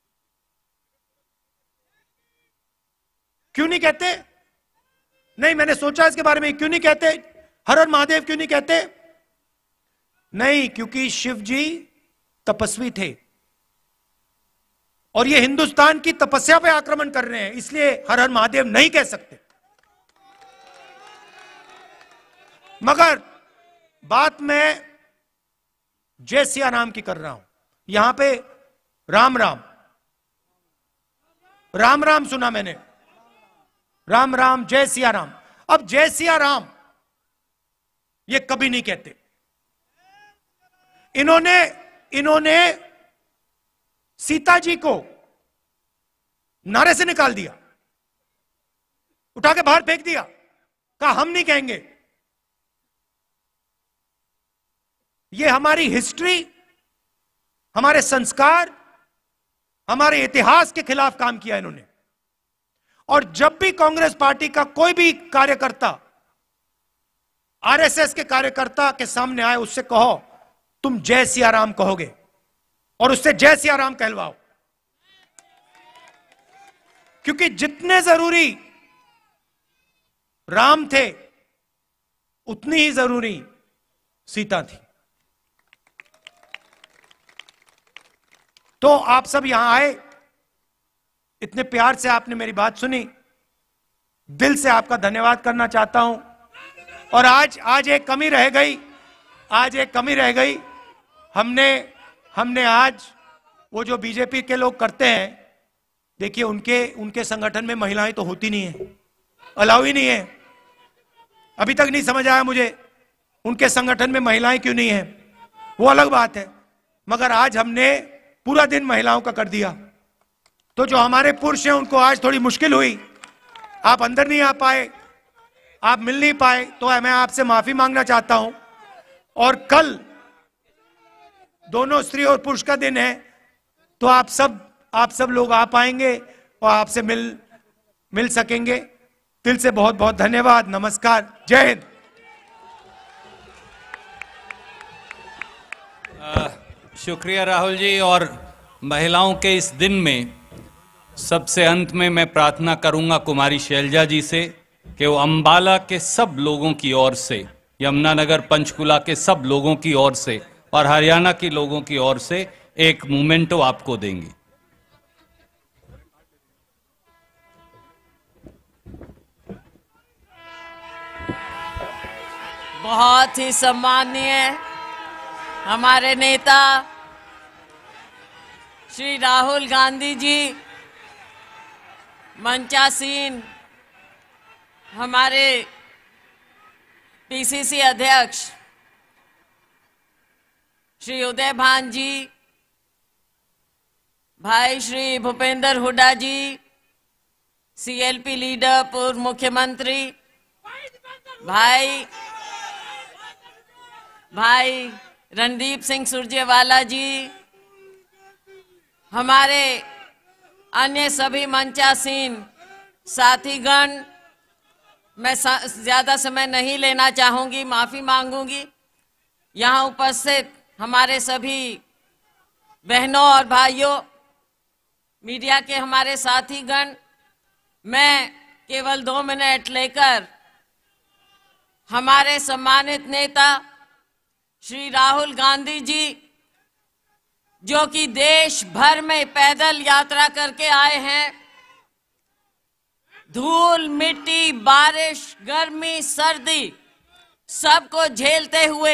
क्यों नहीं कहते? नहीं, मैंने सोचा इसके बारे में, क्यों नहीं कहते हर हर महादेव, क्यों नहीं कहते? नहीं, क्योंकि शिव जी तपस्वी थे और ये हिंदुस्तान की तपस्या पे आक्रमण कर रहे हैं, इसलिए हर हर महादेव नहीं कह सकते। मगर बात मैं जय सिया राम की कर रहा हूं। यहां पे राम राम राम राम सुना मैंने, राम राम, जय सिया राम। अब जय सिया राम ये कभी नहीं कहते। इन्होंने इन्होंने सीता जी को नारे से निकाल दिया, उठा के बाहर फेंक दिया, कहा हम नहीं कहेंगे। ये हमारी हिस्ट्री, हमारे संस्कार, हमारे इतिहास के खिलाफ काम किया इन्होंने। और जब भी कांग्रेस पार्टी का कोई भी कार्यकर्ता आरएसएस के कार्यकर्ता के सामने आए, उससे कहो तुम जय सिया राम कहोगे, और उससे जय सिया राम कहलवाओ। क्योंकि जितने जरूरी राम थे, उतनी ही जरूरी सीता थी। तो आप सब यहां आए, इतने प्यार से आपने मेरी बात सुनी, दिल से आपका धन्यवाद करना चाहता हूं। और आज आज एक कमी रह गई, आज एक कमी रह गई। हमने हमने आज वो जो बीजेपी के लोग करते हैं, देखिए उनके उनके संगठन में महिलाएं तो होती नहीं है, अलाउ ही नहीं है। अभी तक नहीं समझ आया मुझे उनके संगठन में महिलाएं क्यों नहीं है, वो अलग बात है। मगर आज हमने पूरा दिन महिलाओं का कर दिया, तो जो हमारे पुरुष हैं उनको आज थोड़ी मुश्किल हुई, आप अंदर नहीं आ पाए। आप मिल नहीं पाए तो मैं आपसे माफी मांगना चाहता हूं। और कल दोनों स्त्री और पुरुष का दिन है, तो आप सब आप सब लोग आ पाएंगे और आपसे मिल मिल सकेंगे। दिल से बहुत बहुत धन्यवाद। नमस्कार, जय हिंद। शुक्रिया राहुल जी। और महिलाओं के इस दिन में सबसे अंत में मैं प्रार्थना करूंगा कुमारी शैलजा जी से कि वो अंबाला के सब लोगों की ओर से, यमुनानगर पंचकुला के सब लोगों की ओर से और हरियाणा के लोगों की ओर से एक मोमेंटो आपको देंगे। बहुत ही सम्मानीय हमारे नेता श्री राहुल गांधी जी, मंचासीन हमारे पीसीसी अध्यक्ष श्री उदय भान जी, भाई श्री भूपेंद्र हुड्डा जी, सीएलपी लीडर पूर्व मुख्यमंत्री भाई भाई रणदीप सिंह सुरजेवाला जी, हमारे अन्य सभी मंचासीन साथीगण, मैं ज्यादा समय नहीं लेना चाहूंगी, माफी मांगूंगी। यहाँ उपस्थित हमारे सभी बहनों और भाइयों, मीडिया के हमारे साथीगण, मैं केवल दो मिनट लेकर हमारे सम्मानित नेता श्री राहुल गांधी जी, जो कि देश भर में पैदल यात्रा करके आए हैं, धूल मिट्टी बारिश गर्मी सर्दी सबको झेलते हुए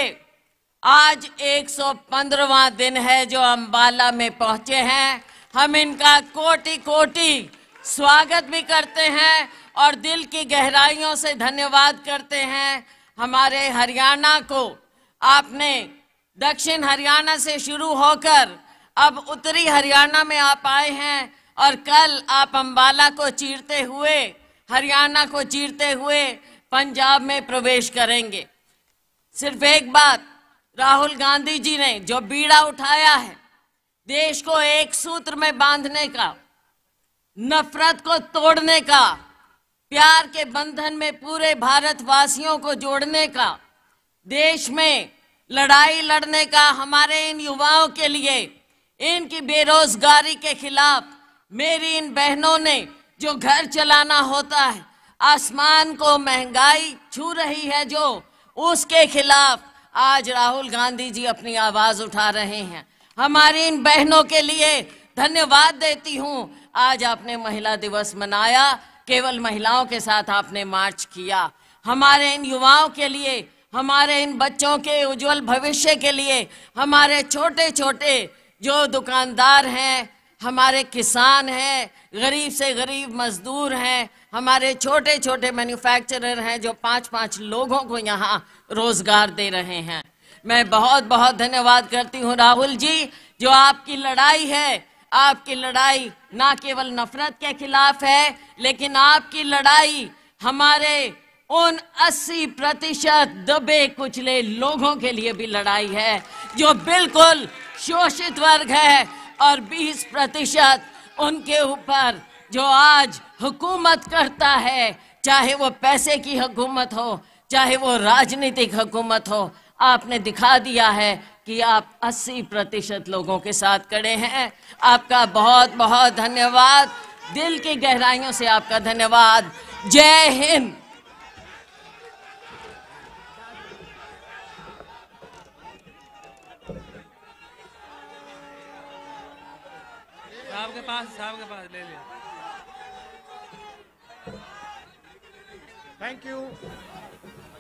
आज एक सौ पंद्रहवां दिन है जो अंबाला में पहुंचे हैं। हम इनका कोटि कोटि स्वागत भी करते हैं और दिल की गहराइयों से धन्यवाद करते हैं। हमारे हरियाणा को आपने दक्षिण हरियाणा से शुरू होकर अब उत्तरी हरियाणा में आप आए हैं और कल आप अंबाला को चीरते हुए, हरियाणा को चीरते हुए पंजाब में प्रवेश करेंगे। सिर्फ एक बात, राहुल गांधी जी ने जो बीड़ा उठाया है देश को एक सूत्र में बांधने का, नफरत को तोड़ने का, प्यार के बंधन में पूरे भारतवासियों को जोड़ने का, देश में लड़ाई लड़ने का, हमारे इन युवाओं के लिए, इनकी बेरोजगारी के खिलाफ, मेरी इन बहनों ने जो घर चलाना होता है, आसमान को महंगाई छू रही है जो, उसके खिलाफ आज राहुल गांधी जी अपनी आवाज उठा रहे हैं। हमारी इन बहनों के लिए धन्यवाद देती हूं। आज आपने महिला दिवस मनाया, केवल महिलाओं के साथ आपने मार्च किया। हमारे इन युवाओं के लिए, हमारे इन बच्चों के उज्जवल भविष्य के लिए, हमारे छोटे छोटे जो दुकानदार हैं, हमारे किसान हैं, गरीब से गरीब मजदूर हैं, हमारे छोटे छोटे मैन्युफैक्चरर हैं जो पाँच पाँच लोगों को यहाँ रोजगार दे रहे हैं। मैं बहुत बहुत धन्यवाद करती हूँ राहुल जी, जो आपकी लड़ाई है, आपकी लड़ाई ना केवल नफरत के खिलाफ है, लेकिन आपकी लड़ाई हमारे उन अस्सी प्रतिशत दबे कुचले लोगों के लिए भी लड़ाई है जो बिल्कुल शोषित वर्ग है, और बीस प्रतिशत उनके ऊपर जो आज हुकूमत करता है, चाहे वो पैसे की हुकूमत हो, चाहे वो राजनीतिक हुकूमत हो। आपने दिखा दिया है कि आप अस्सी प्रतिशत लोगों के साथ खड़े हैं। आपका बहुत बहुत धन्यवाद, दिल की गहराइयों से आपका धन्यवाद। जय हिंद। साहब के पास साहब के पास ले लिया। Thank you.